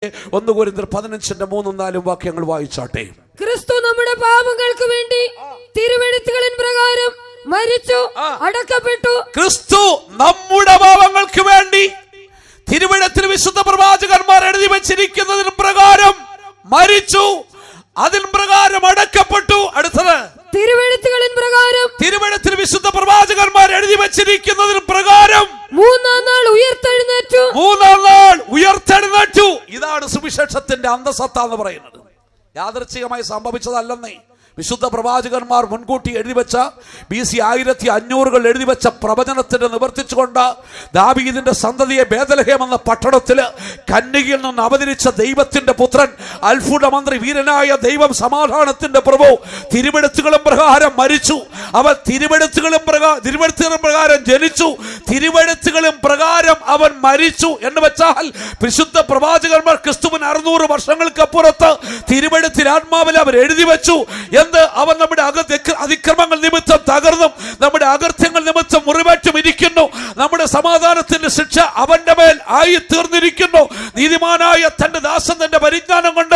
1 കൊരിന്ത്യർ 15:3-4 വാക്യങ്ങൾ വായിച്ചാട്ടെ. ക്രിസ്തു നമ്മുടെ പാപങ്ങൾക്ക് വേണ്ടി തിരുവെഴുത്തുകളിൻ പ്രകാരം മരിച്ചു, അടക്കപ്പെട്ടു. ക്രിസ്തു നമ്മുടെ പാപങ്ങൾക്ക് വേണ്ടി തിരുവെഴുത്തിൽ വിശുദ്ധ പ്രവാചകന്മാർ എഴുതി വച്ചിരിക്കുന്നതിന് പ്രകാരം മരിച്ചു, അതിൻ പ്രകാരം അടക്കപ്പെട്ടു. അടുത്തത് തിരുവെഴുത്തുകളിൻ പ്രകാരം, തിരുവെഴുത്തിൽ വിശുദ്ധ പ്രവാചകന്മാർ എഴുതി വച്ചിരിക്കുന്നതിന് പ്രകാരം മൂന്നാം നാൾ ഉയർത്തെഴുന്നേറ്റു. ഇതാണ് സുവിശേഷത്തിന്റെ അന്തസത്ത എന്ന് പറയുന്നത്. യാദൃച്ഛികമായി സംഭവിച്ചതല്ലെന്നേ. വിശുദ്ധ പ്രവാചകന്മാർ മുൻകൂട്ടി എഴുതിവെച്ച BC 1500 എഴുതി വെച്ച പ്രവചനത്തിന് നിവർത്തിച്ചുകൊണ്ട് ദാവീദിന്റെ സന്തതിയെ ബേത്ലഹേം എന്ന പട്ടണത്തിൽ കന്യകയിൽ നിന്ന് അവതരിച്ച ദൈവത്തിന്റെ പുത്രൻ, അത്ഭുത മന്ത്രി, വീരനായ ദൈവം, സമാധാനത്തിന്റെ പ്രഭു തിരുവെഴുത്തുകളും പ്രകാരം മരിച്ചു. അവൻ തിരുവെഴുത്തുകളും പ്രകാരം ജനിച്ചു, തിരുവെഴുത്തുകളും പ്രകാരം അവൻ മരിച്ചു എന്ന് വെച്ചാൽ വിശുദ്ധ പ്രവാചകന്മാർ ക്രിസ്തുവിന് 600 വർഷങ്ങൾക്കപ്പുറത്ത് തിരുവെഴുത്തിൽ ആത്മാവിൽ അവർ എഴുതി വെച്ചു. അവൻ നമ്മുടെ അതിക്രമങ്ങൾ നിമിത്തം തകർന്നും നമ്മുടെ അകൃത്യങ്ങൾ നിമിത്തം മുറിവേറ്റും ഇരിക്കുന്നു. നമ്മുടെ സമാധാനത്തിന്റെ ശിക്ഷ അവന്റെ മേൽ ആയി തീർന്നിരിക്കുന്നു. നീതിമാനായ തന്റെ ദാസൻ തന്റെ പരിജ്ഞാനം കൊണ്ട്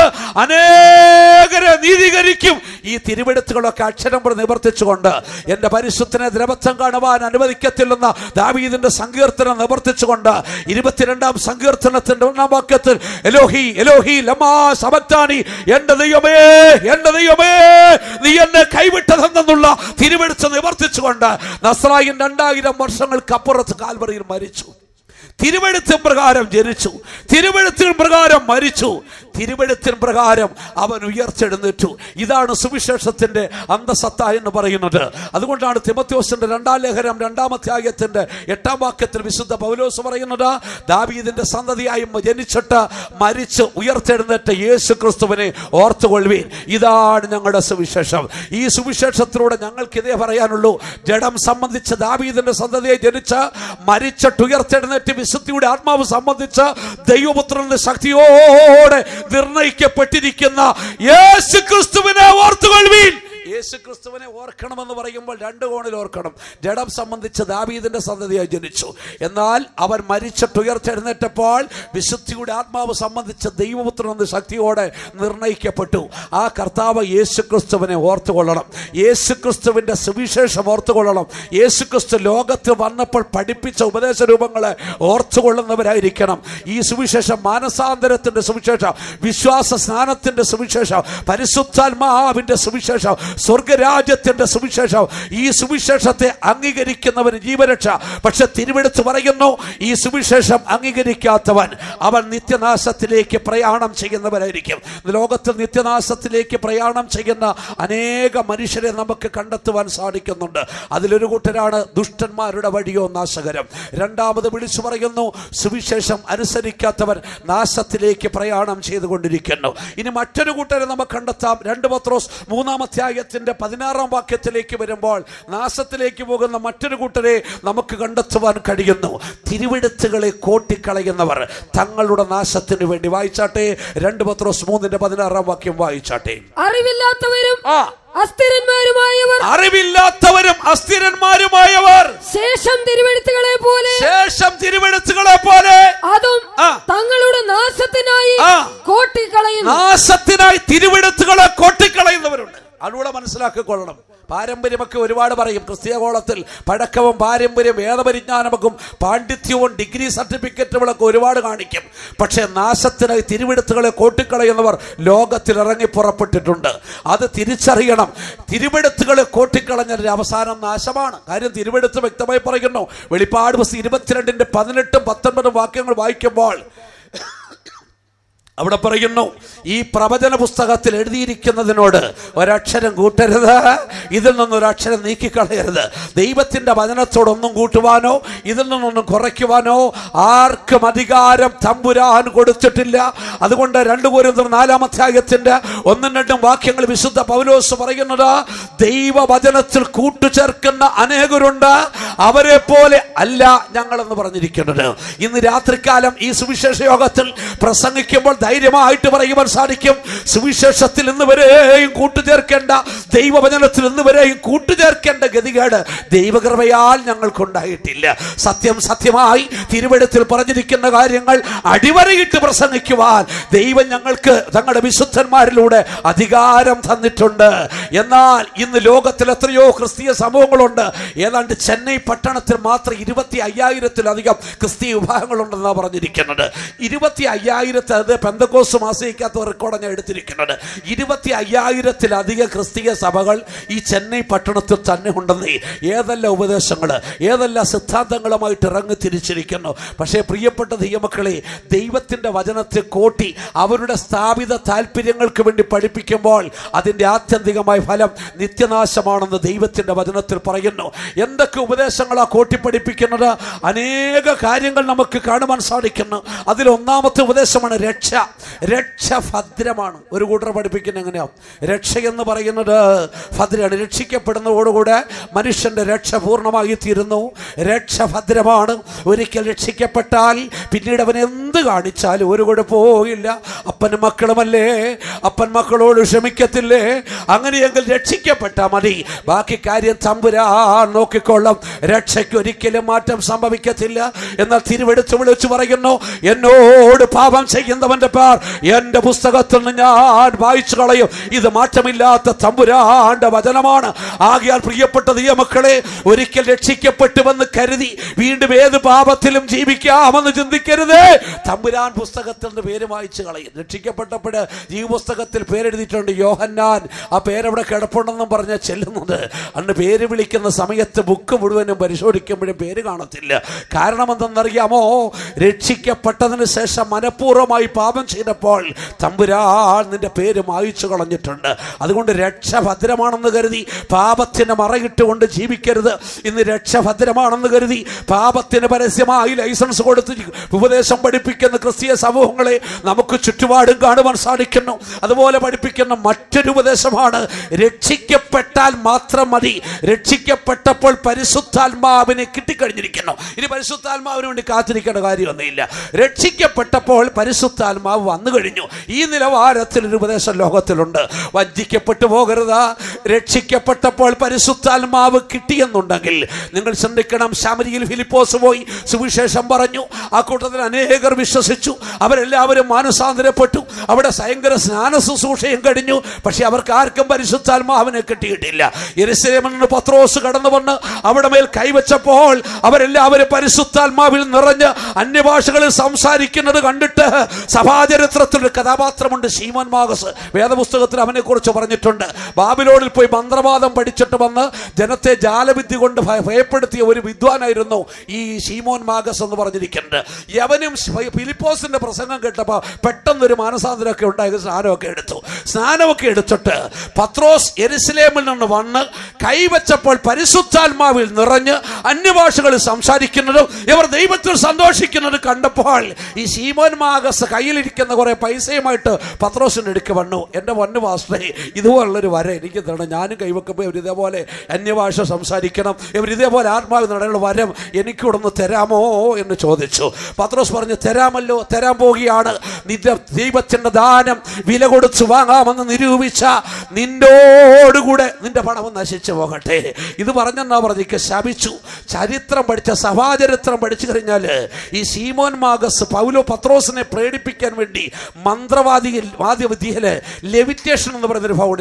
അനേകരെ നീതീകരിക്കും. ഈ തിരുവെഴുത്തുകളൊക്കെ അക്ഷരം പോലെ നിവർത്തിച്ചുകൊണ്ട് എന്റെ പരിശുദ്ധനെ ദ്രവത്വം കാണുവാൻ അനുവദിക്കത്തില്ലെന്ന ദാവീദിന്റെ സങ്കീർത്തനം നിവർത്തിച്ചുകൊണ്ട് 22-ാം സങ്കീർത്തനത്തിന്റെ 1-ാം വാക്യത്തിൽ എലോഹി എലോഹി ലമാ സബക്താനി, എന്റെ ദൈവമേ എന്റെ ദൈവമേ നീ എന്നെ കൈവിട്ടതെന്നുള്ള തിരുവെഴുത്ത് നിവർത്തിച്ചുകൊണ്ട് നസ്രായൻ 2000 വർഷങ്ങൾക്കപ്പുറത്ത് കാൽവറിയിൽ മരിച്ചു. തിരുവെഴുത്തിൻ പ്രകാരം ജനിച്ചു, തിരുവെഴുത്തിൻ പ്രകാരം മരിച്ചു, തിരുവെഴുത്തിൻ പ്രകാരം അവൻ ഉയർത്തെഴുന്നേറ്റു. ഇതാണ് സുവിശേഷത്തിന്റെ അന്തസത്ത എന്ന് പറയുന്നത്. അതുകൊണ്ടാണ് തിമോഥെയോസിന്റെ 2-ാം ലേഖനം 2-ാം അധ്യായത്തിന്റെ 8-ാം വാക്യത്തിൽ വിശുദ്ധ പൗലോസ് പറയുന്നത്, ദാവീദിന്റെ സന്തതിയായി ജനിച്ചിട്ട് മരിച്ച് ഉയർത്തെഴുന്നേറ്റ യേശു ക്രിസ്തുവിനെ ഓർത്തുകൊള്ളുവീൻ. ഇതാണ് ഞങ്ങളുടെ സുവിശേഷം. ഈ സുവിശേഷത്തിലൂടെ ഞങ്ങൾക്ക് ഇതേ പറയാനുള്ളൂ. ജഡം സംബന്ധിച്ച് ദാവീദിന്റെ സന്തതിയെ ജനിച്ച് മരിച്ചിട്ട് ഉയർത്തെഴുന്നേറ്റ് വിശുദ്ധിയുടെ ആത്മാവ് സംബന്ധിച്ച് ദൈവപുത്രന്റെ ശക്തിയോടെ നിർണയിക്കപ്പെട്ടിരിക്കുന്ന യേശു ക്രിസ്തുവിനെ ഓർത്തുകൊള്ളുവീൻ. യേശു ക്രിസ്തുവിനെ ഓർക്കണമെന്ന് പറയുമ്പോൾ 2 കോണിൽ ഓർക്കണം. ജഡം സംബന്ധിച്ച് ദാവീദിന്റെ സന്തതിയായി ജനിച്ചു, എന്നാൽ അവൻ മരിച്ചിട്ട് ഉയർത്തെഴുന്നേറ്റപ്പോൾ വിശുദ്ധിയുടെ ആത്മാവ് സംബന്ധിച്ച് ദൈവപുത്രൻ എന്ന ശക്തിയോടെ നിർണയിക്കപ്പെട്ടു. ആ കർത്താവ് യേശു ക്രിസ്തുവിനെ ഓർത്തുകൊള്ളണം. യേശു ക്രിസ്തുവിന്റെ സുവിശേഷം ഓർത്തുകൊള്ളണം. യേശു ക്രിസ്തു ലോകത്തിൽ വന്നപ്പോൾ പഠിപ്പിച്ച ഉപദേശ രൂപങ്ങളെ ഓർത്തുകൊള്ളുന്നവരായിരിക്കണം. ഈ സുവിശേഷം മാനസാന്തരത്തിന്റെ സുവിശേഷം, വിശ്വാസ സ്നാനത്തിന്റെ സുവിശേഷം, പരിശുദ്ധാത്മാവിന്റെ സുവിശേഷം, സ്വർഗരാജ്യത്തിന്റെ സുവിശേഷം. ഈ സുവിശേഷത്തെ അംഗീകരിക്കുന്നവന് ജീവരക്ഷ. പക്ഷെ തിരുവെഴുത്ത് പറയുന്നു, ഈ സുവിശേഷം അംഗീകരിക്കാത്തവൻ അവൻ നിത്യനാശത്തിലേക്ക് പ്രയാണം ചെയ്യുന്നവരായിരിക്കും. ലോകത്തിൽ നിത്യനാശത്തിലേക്ക് പ്രയാണം ചെയ്യുന്ന അനേക മനുഷ്യരെ നമുക്ക് കണ്ടെത്തുവാൻ സാധിക്കുന്നുണ്ട്. അതിലൊരു കൂട്ടരാണ് ദുഷ്ടന്മാരുടെ വഴിയോ നാശകരം. രണ്ടാമത് വിളിച്ചു പറയുന്നു, സുവിശേഷം അനുസരിക്കാത്തവൻ നാശത്തിലേക്ക് പ്രയാണം ചെയ്തുകൊണ്ടിരിക്കുന്നു. ഇനി മറ്റൊരു കൂട്ടരെ നമുക്ക് കണ്ടെത്താം. 2 പത്രോസ് 3-ാം അധ്യായത്തിന്റെ 16-ാം വാക്യത്തിലേക്ക് വരുമ്പോൾ നാശത്തിലേക്ക് പോകുന്ന മറ്റൊരു കൂട്ടരെ നമുക്ക് കണ്ടെത്തുവാൻ കഴിയുന്നു. തിരുവെഴുത്തുകളെ കോട്ടിക്കളയുന്നവർ തങ്ങളുടെ നാശത്തിന് വേണ്ടി. വായിച്ചാട്ടെ, 2 പത്രോസ് 3:16 വാക്യം വായിച്ചാട്ടെ. അറിവില്ലാത്തവരും അസ്ഥിരന്മാരുമായവർ, അറിവില്ലാത്തവരും അസ്ഥിരന്മാരുമായവർ ശേഷം തിരുവെഴുത്തുകളെ പോലെ അതും തങ്ങളുടെ നാശത്തിനായി കോട്ടിക്കളയുന്നു. നാശത്തിനായി തിരുവെഴുത്തുകളെ കോട്ടിക്കളയുന്നവരുണ്ട്. അതുകൂടെ മനസ്സിലാക്കിക്കൊള്ളണം. പാരമ്പര്യമൊക്കെ ഒരുപാട് പറയും. ക്രിസ്തീയ കോളത്തിൽ പഴക്കവും പാരമ്പര്യം, വേദപരിജ്ഞാനമൊക്കെ, പാണ്ഡിത്യവും ഡിഗ്രി സർട്ടിഫിക്കറ്റുകളൊക്കെ ഒരുപാട് കാണിക്കും. പക്ഷേ നാശത്തിനായി തിരുവെഴുത്തുകളെ കോട്ടിക്കളയുന്നവർ ലോകത്തിൽ ഇറങ്ങി പുറപ്പെട്ടിട്ടുണ്ട്. അത് തിരിച്ചറിയണം. തിരുവെഴുത്തുകളെ കോട്ടിക്കളഞ്ഞതിന്റെ അവസാനം നാശമാണ്. കാര്യം തിരുവെഴുത്ത് വ്യക്തമായി പറയുന്നു. വെളിപ്പാട് 22-ന്റെ 18-19 വാക്യങ്ങൾ വായിക്കുമ്പോൾ അവിടെ പറയുന്നു, ഈ പ്രവചന പുസ്തകത്തിൽ എഴുതിയിരിക്കുന്നതിനോട് ഒരക്ഷരം കൂട്ടരുത്, ഇതിൽ നിന്നൊരക്ഷരം നീക്കിക്കളയരുത്. ദൈവത്തിന്റെ വചനത്തോടൊന്നും കൂട്ടുവാനോ ഇതിൽ നിന്നൊന്നും കുറയ്ക്കുവാനോ ആർക്കും അധികാരം തമ്പുരാൻ കൊടുത്തിട്ടില്ല. അതുകൊണ്ട് 2 കൊരിന്ത്യർ 4-ാം അധ്യായത്തിന്റെ 1-2 വാക്യങ്ങൾ വിശുദ്ധ പൗലോസ് പറയുന്നത്, ദൈവവചനത്തിൽ കൂട്ടുചേർക്കുന്ന അനേകരുണ്ട്, അവരെ പോലെ അല്ല ഞങ്ങളെന്ന് പറഞ്ഞിരിക്കുന്നത്. ഇന്ന് രാത്രികാലം ഈ സുവിശേഷ യോഗത്തിൽ പ്രസംഗിക്കുമ്പോൾ ധൈര്യമായിട്ട് പറയുവാൻ സാധിക്കും. സുവിശേഷത്തിൽ ഇന്ന് വരെയും കൂട്ടുചേർക്കേണ്ട, ദൈവവചനത്തിൽ ഇന്ന് വരെയും കൂട്ടുചേർക്കേണ്ട ഗതികേട് ദൈവകൃപയാൽ ഞങ്ങൾക്കുണ്ടായിട്ടില്ല. സത്യം സത്യമായി തിരുവെഴുത്തിൽ പറഞ്ഞിരിക്കുന്ന കാര്യങ്ങൾ അടിവരയിട്ട് പ്രസംഗിക്കുവാൻ ദൈവം ഞങ്ങൾക്ക് തങ്ങളുടെ വിശുദ്ധന്മാരിലൂടെ അധികാരം തന്നിട്ടുണ്ട്. എന്നാൽ ഇന്ന് ലോകത്തിൽ എത്രയോ ക്രിസ്തീയ സമൂഹങ്ങളുണ്ട്. ഏതാണ്ട് ചെന്നൈ പട്ടണത്തിൽ മാത്രം 25,000-ലധികം ക്രിസ്തീയ വിഭാഗങ്ങളുണ്ടെന്നാണ് പറഞ്ഞിരിക്കുന്നത്. 25,000 അത് പെന്തക്കോസ്ത് മാസികയ്ക്കകത്ത് റെക്കോർഡ് ഞാൻ എടുത്തിരിക്കുന്നത്. 25,000-ലധികം ക്രിസ്തീയ സഭകൾ ഈ ചെന്നൈ പട്ടണത്തിൽ തന്നെ ഉണ്ടെന്ന് ഏതെല്ലാം ഉപദേശങ്ങൾ, ഏതെല്ലാം സിദ്ധാന്തങ്ങളുമായിട്ട് ഇറങ്ങി തിരിച്ചിരിക്കുന്നു. പക്ഷേ പ്രിയപ്പെട്ട ദൈവമക്കളെ, ദൈവത്തിൻ്റെ വചനത്തെ കോട്ടി അവരുടെ സ്ഥാപിത താല്പര്യങ്ങൾക്ക് വേണ്ടി പഠിപ്പിക്കുമ്പോൾ അതിൻ്റെ ആത്യന്തികമായ ഫലം നിത്യനാശമാണെന്ന് ദൈവത്തിൻ്റെ വചനത്തിൽ പറയുന്നു. എന്തൊക്കെ ഉപദേശങ്ങളാണ് കോട്ടി പഠിപ്പിക്കുന്നത്? അനേക കാര്യങ്ങൾ നമുക്ക് കാണുവാൻ സാധിക്കുന്നു. അതിലൊന്നാമത്തെ ഉപദേശമാണ് രക്ഷ. രക്ഷ ഭദ്രമാണ്. ഒരു കൂട്ടർ പഠിപ്പിക്കുന്നത് എങ്ങനെയാണ്? രക്ഷ എന്ന് പറയുന്നത് ഭദ്രമാണ്. രക്ഷിക്കപ്പെടുന്നതോടുകൂടെ മനുഷ്യന്റെ രക്ഷ പൂർണ്ണമായി തീരുന്നു. രക്ഷ ഭദ്രമാണ്. ഒരിക്കൽ രക്ഷിക്കപ്പെട്ടാൽ പിന്നീട് അവൻ എന്ത് കാണിച്ചാലും ഒരു കുഴപ്പമില്ല. അപ്പനും മക്കളുമല്ലേ, അപ്പൻ മക്കളോട് ക്ഷമിക്കത്തില്ലേ? അങ്ങനെയെങ്കിൽ രക്ഷിക്കപ്പെട്ടാൽ മതി, ബാക്കി കാര്യം തമ്പുരാൻ നോക്കിക്കൊള്ളും. രക്ഷയ്ക്ക് ഒരിക്കലും മാറ്റം സംഭവിക്കത്തില്ല. എന്നാൽ തിരുവെടുത്ത് വിളിച്ചു പറയുന്നു, എന്നോട് പാപം ചെയ്യുന്നവന്റെ പേർ എന്റെ പുസ്തകത്തിൽ നിന്ന് ഞാൻ വായിച്ചു കളയും. ഇത് മാറ്റമില്ലാത്ത തമ്പുരാന്റെ വചനമാണ്. ആകയാൽ പ്രിയപ്പെട്ട ദൈവമക്കളെ, ഒരിക്കൽ രക്ഷിക്കപ്പെട്ടുവെന്ന് കരുതി വീണ്ടും ഏത് പാപത്തിലും ജീവിക്കാമെന്ന് ചിന്തിക്കരുത്. തമ്പുരാൻ പുസ്തകത്തിൽ നിന്ന് പേര് വായിച്ചു കളയും. രക്ഷിക്കപ്പെട്ടപ്പോൾ ജീവപുസ്തകത്തിൽ പേരെഴുതിയിട്ടുണ്ട് യോഹന്നാൻ. ആ പേരവിടെ കിടപ്പുണ്ടെന്നും പറഞ്ഞാൽ ചെല്ലുന്നത്. അന്ന് പേര് വിളിക്കുന്ന സമയത്ത് ബുക്ക് മുഴുവനും പരിശോധിക്കുമ്പോഴും പേര് കാണത്തില്ല. കാരണം എന്തെന്നറിയാമോ? രക്ഷിക്കപ്പെട്ടതിന് ശേഷം മനഃപൂർവ്വമായി പാപം ചെയ്തപ്പോൾ തമ്പുരാൻ നിന്റെ പേര് മായിച്ചു കളഞ്ഞിട്ടുണ്ട്. അതുകൊണ്ട് രക്ഷ ഭദ്രമാണെന്ന് കരുതി പാപത്തിന് മറയിട്ടുകൊണ്ട് ജീവിക്കരുത്. ഇന്ന് രക്ഷ ഭദ്രമാണെന്ന് കരുതി പാപത്തിന് പരസ്യമായി ലൈസൻസ് കൊടുത്ത് ഉപദേശം പഠിപ്പിക്കുന്ന ക്രിസ്തീയ സമൂഹങ്ങളെ നമുക്ക് ചുറ്റുപാടും കാണുവാൻ സാധിക്കുന്നു. അതുപോലെ പഠിപ്പിക്കുന്ന മറ്റൊരു ഉപദേശമാണ് രക്ഷിക്കപ്പെട്ടാൽ മാത്രം മതി. രക്ഷിക്കപ്പെട്ടപ്പോൾ പരിശുദ്ധാത്മാവിനെ കിട്ടിക്കഴിഞ്ഞിരിക്കുന്നു. ഇനി പരിശുദ്ധാത്മാവിന് വേണ്ടി കാത്തിരിക്കേണ്ട കാര്യമൊന്നുമില്ല. രക്ഷിക്കപ്പെട്ടപ്പോൾ പരിശുദ്ധാത്മാവ് വന്നു കഴിഞ്ഞു. ഈ നിലവാരത്തിലൊരു ഉപദേശം ലോകത്തിലുണ്ട്. വഞ്ചിക്കപ്പെട്ടു പോകരുത്. രക്ഷിക്കപ്പെട്ടപ്പോൾ പരിശുദ്ധാത്മാവ് കിട്ടിയെന്നുണ്ടെങ്കിൽ നിങ്ങൾ ചിന്തിക്കണം. ശമരിയിൽ ഫിലിപ്പോസ് പോയി സുവിശേഷം പറഞ്ഞു. ആ കൂട്ടത്തിൽ അനേകർ വിശ്വസിച്ചു. അവരെല്ലാവരും മാനസാന്തരപ്പെട്ടു. അവിടെ ഭയങ്കര സ്നാന ശുശ്രൂഷയും കഴിഞ്ഞു. പക്ഷെ അവർക്ക് ആർക്കും പരിശുദ്ധാത്മാവിനെ കിട്ടിയിട്ടില്ല. യെരുശലേമിൽ നിന്ന് പത്രോസ് കടന്നു വന്ന് അവിടെ മേൽ കൈവച്ചപ്പോൾ അവരെല്ലാവരും പരിശുദ്ധാത്മാവിൽ നിറഞ്ഞ് അന്യഭാഷകളിൽ സംസാരിക്കുന്നത് കണ്ടിട്ട് സഭാചരിത്രത്തിലൊരു കഥാപാത്രമുണ്ട്, ശീമോൻ മാഗസ്. വേദപുസ്തകത്തിൽ അവനെ കുറിച്ച് പറഞ്ഞിട്ടുണ്ട്. ബാബിലോണിൽ പോയി മന്ത്രവാദം പഠിച്ചിട്ട് വന്ന് ജനത്തെ ജാലവിദ്യ കൊണ്ട് ഭയപ്പെടുത്തിയ ഒരു വിദ്വാനായിരുന്നു ഈ ശീമോൻ മാഗസ് എന്ന് പറഞ്ഞിരിക്കുന്നത്. യവനും ഫിലിപ്പോസിന്റെ പ്രസംഗം കേട്ടപ്പോൾ പെട്ടെന്നൊരു മാനസാന്തരമൊക്കെ ഉണ്ടായി. സ്നാനമൊക്കെ എടുത്തിട്ട് പത്രോസ് യെരുശലേമിൽ നിന്ന് വന്ന് കൈവച്ചപ്പോൾ പരിശുദ്ധാത്മാവിൽ നിറഞ്ഞ് അന്യഭാഷകളിൽ സംസാരിക്കുന്നതും ഇവർ ദൈവത്തിൽ സന്തോഷിക്കുന്നത് കണ്ടപ്പോൾ ഈ ശീമോൻ മാഗസ് കയ്യിലിരിക്കുന്ന കുറെ പൈസയുമായിട്ട് പത്രോസിന്റെ അടുക്ക് വന്നു. എൻ്റെ പൊന്നു പാസ്റ്ററേ, ഇതുപോലുള്ളൊരു വര എനിക്ക് തരണം. ഞാനും കൈവെക്കുമ്പോൾ ഇവരിതേപോലെ അന്യഭാഷ സംസാരിക്കണം, ഇവരിതേപോലെ ആത്മാവ് നടനുള്ള വരം എനിക്കിവിടുന്ന് തരാമോ എന്ന് ചോദിച്ചു. പത്രോസ് പറഞ്ഞു, തരാമല്ലോ, തരാൻ പോവുകയാണ്. നിന്റെ ദൈവത്തിൻ്റെ ദാനം വില കൊടുത്ത് വാങ്ങാമെന്ന് നിരൂപിച്ച നിന്നോടുകൂടെ നിന്റെ പണവും നശിച്ചു പോകട്ടെ. ഇത് പറഞ്ഞെന്നാ പറഞ്ഞിക്ക് ശപിച്ചു. ചരിത്രം പഠിച്ച സഭാചരിത്രം പഠിച്ചു കഴിഞ്ഞാൽ ഈ ശീമോൻ മാഗസ് പത്രോസിനെ പ്രേരിപ്പിക്കാൻ വേണ്ടി മന്ത്രവാദിവിദ്യയില് ലെവിറ്റേഷൻ എന്ന് പറയുന്നൊരു ഭാവമുണ്ട്.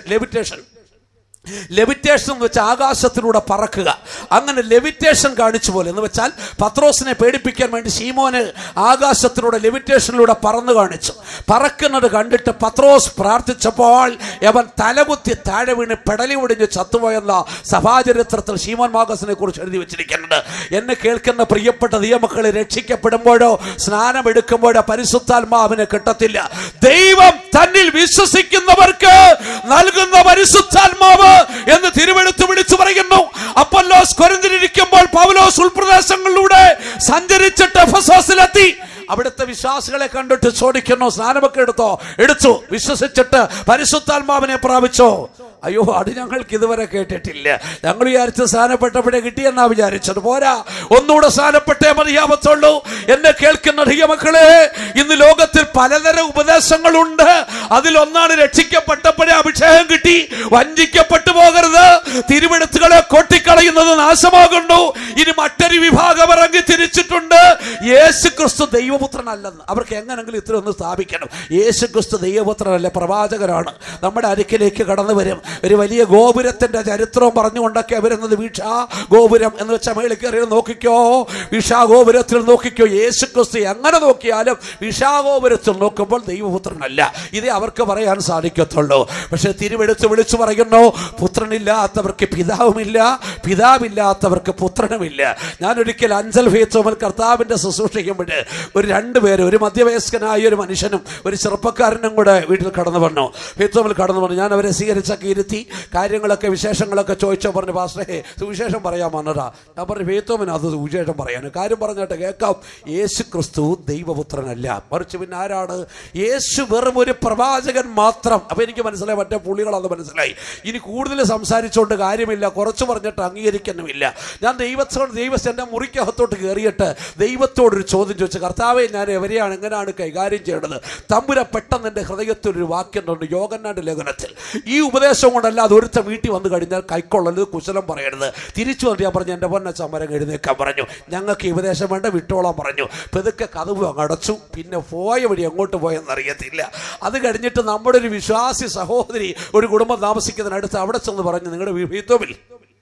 ലെവിറ്റേഷൻ എന്ന് വെച്ചാൽ ആകാശത്തിലൂടെ പറക്കുക. അങ്ങനെ ലെവിറ്റേഷൻ കാണിച്ചു പോലെ എന്ന് വെച്ചാൽ പത്രോസിനെ പേടിപ്പിക്കാൻ വേണ്ടി ശീമോന് ആകാശത്തിലൂടെ ലെവിറ്റേഷനിലൂടെ പറന്നു കാണിച്ചു. പറക്കുന്നത് കണ്ടിട്ട് പത്രോസ് പ്രാർത്ഥിച്ചപ്പോൾ അവൻ തലകുത്തി താഴെ വീണ് പെടലി ഒടിഞ്ഞ് ചത്തുപോയെന്ന സഭാചരിത്രത്തിൽ ശീമോൻ മാഗസിനെ കുറിച്ച് എഴുതി വെച്ചിരിക്കുന്നുണ്ട്. എന്നെ കേൾക്കുന്ന പ്രിയപ്പെട്ട ദൈവമക്കളെ, രക്ഷിക്കപ്പെടുമ്പോഴോ സ്നാനമെടുക്കുമ്പോഴോ പരിശുദ്ധാത്മാവിനെ കിട്ടത്തില്ല. ദൈവം തന്നിൽ വിശ്വസിക്കുന്നവർക്ക് നൽകുന്ന പരിശുദ്ധാത്മാവ് എന്ന് തിരുവെഴുത്ത് വിളിച്ചു പറയുന്നു. അപ്പൊല്ലോസ് കൊരിന്തിലിരിക്കുമ്പോൾ പൗലോസ് ഉൾപ്രദേശങ്ങളിലൂടെ സഞ്ചരിച്ചിട്ട് എഫെസോസിലെത്തി. അവിടുത്തെ വിശ്വാസികളെ കണ്ടിട്ട് ചോദിക്കുന്നു, സ്നാനമൊക്കെ എടുത്തു, വിശ്വസിച്ചിട്ട് പരിശുദ്ധാത്മാവിനെ പ്രാപിച്ചോ? അയ്യോ അത് ഞങ്ങൾക്ക് ഇതുവരെ കേട്ടിട്ടില്ല, ഞങ്ങൾ വിചാരിച്ച സ്ഥാനപ്പെട്ടപ്പോഴേ കിട്ടിയെന്നാ വിചാരിച്ചത്. പോരാ, ഒന്നുകൂടെ സ്ഥാനപ്പെട്ടേ മതിയാവത്തുള്ളൂ. എന്നെ കേൾക്കുന്ന മക്കളെ, ഇന്ന് ലോകത്തിൽ പലതരം ഉപദേശങ്ങളുണ്ട്. അതിലൊന്നാണ് രക്ഷിക്കപ്പെട്ടപ്പോഴേ അഭിഷേകം കിട്ടി. വഞ്ചിക്കപ്പെട്ടു പോകരുത്. തിരുവെഴുത്തുകളെ കൊട്ടിക്കളയുന്നത് നാശമാകുന്നു. ഇനി മറ്റൊരു വിഭാഗം ഇറങ്ങി തിരിച്ചിട്ടുണ്ട്. യേശു ക്രിസ്തു ദൈവപുത്രനല്ലെന്ന്. അവർക്ക് എങ്ങനെങ്കിലും ഇത്ര ഒന്ന് സ്ഥാപിക്കണം. യേശു ക്രിസ്തു ദൈവപുത്രനല്ല, പ്രവാചകരാണ്. നമ്മുടെ അരികിലേക്ക് കടന്നു വരും. ഒരു വലിയ ഗോപുരത്തിന്റെ ചരിത്രവും പറഞ്ഞുകൊണ്ടൊക്കെ വരുന്നത്. വീക്ഷാ ഗോപുരം എന്ന് വെച്ചാൽ മേളിൽ കയറി നോക്കിക്കോ, വിഷാ ഗോപുരത്തിൽ നോക്കിക്കോ. യേശു ക്രിസ്തു എങ്ങനെ നോക്കിയാലും വിഷാഗോപുരത്തിൽ നോക്കുമ്പോൾ ദൈവപുത്രനല്ല. ഇതേ അവർക്ക് പറയാൻ സാധിക്കത്തുള്ളൂ. പക്ഷെ തിരുവെടുത്ത് വിളിച്ചു പറയുന്നു, പുത്രനില്ലാത്തവർക്ക് പിതാവുമില്ല, പിതാവില്ലാത്തവർക്ക് പുത്രനുമില്ല. ഞാനൊരിക്കൽ അഞ്ചൽ ഫേത്തോമൽ കർത്താവിന്റെ ശുശ്രൂഷിക്കുമ്പോൾ ഒരു രണ്ടുപേര്, ഒരു മധ്യവയസ്കനായ ഒരു മനുഷ്യനും ഒരു ചെറുപ്പക്കാരനും കൂടെ വീട്ടിൽ കടന്നു വന്നു. ഫേത്തോമൽ കടന്നു വന്നു. ഞാൻ അവരെ സ്വീകരിച്ചൊക്കെ ഇരുത്തി കാര്യങ്ങളൊക്കെ വിശേഷങ്ങളൊക്കെ ചോദിച്ചോ. പറഞ്ഞു, പാസ്റ്ററേ സുവിശേഷം പറയാൻ വന്നതാ. ഞാൻ പറഞ്ഞു, ഫേത്തോമിന് അത് സുവിശേഷം പറയാൻ കാര്യം പറഞ്ഞിട്ട് കേൾക്കാം. യേശു ക്രിസ്തു ദൈവപുത്രനല്ല, മറിച്ച് പിന്നെ ആരാണ്? യേശു വെറും ഒരു പ്രവാചകൻ മാത്രം. അപ്പൊ എനിക്ക് മനസ്സിലായി, മറ്റേ പുള്ളികളത് മനസ്സിലായി. ഇനി കൂടുതൽ സംസാരിച്ചുകൊണ്ട് കാര്യമില്ല, കുറച്ച് പറഞ്ഞിട്ട് അംഗീകരിക്കുന്നുമില്ല. ഞാൻ ദൈവത്തിന്റെ മുറിക്കകത്തോട്ട് കയറിയിട്ട് ദൈവത്തോടൊരു ചോദ്യം ചോദിച്ചു, കർത്താവേ ഞാൻ എവരെയാണ് എങ്ങനെയാണ് കൈകാര്യം ചെയ്യേണ്ടത്? തമ്പുര പെട്ടെന്ന് എൻ്റെ ഹൃദയത്തിലൊരു വാക്യമുണ്ട് യോഹന്നാന്റെ ലേഖനത്തിൽ. ഈ ഉപദേശം കൊണ്ടല്ല, അത് ഒരുത്ത വീട്ടിൽ വന്നു കഴിഞ്ഞാൽ കൈക്കൊള്ളരുത്, കുശലം പറയരുത്. തിരിച്ചു വന്ന് ഞാൻ പറഞ്ഞു, എൻ്റെ പൊന്നച്ചമരം എഴുന്നേക്കാൻ പറഞ്ഞു. ഞങ്ങൾക്ക് ഈ ഉപദേശം വേണ്ട, വിട്ടോളാൻ പറഞ്ഞു. പെതുക്കെ കതവ് അടച്ചു. പിന്നെ പോയ വഴി എങ്ങോട്ട് പോയെന്നറിയത്തില്ല. അത് കഴിഞ്ഞിട്ട് നമ്മുടെ ഒരു വിശ്വാസി സഹോദരി ഒരു കുടുംബം താമസിക്കുന്നതിനടുത്ത് അവിടെ ചെന്ന് പറഞ്ഞു, നിങ്ങളുടെ വീത്തോമിൽ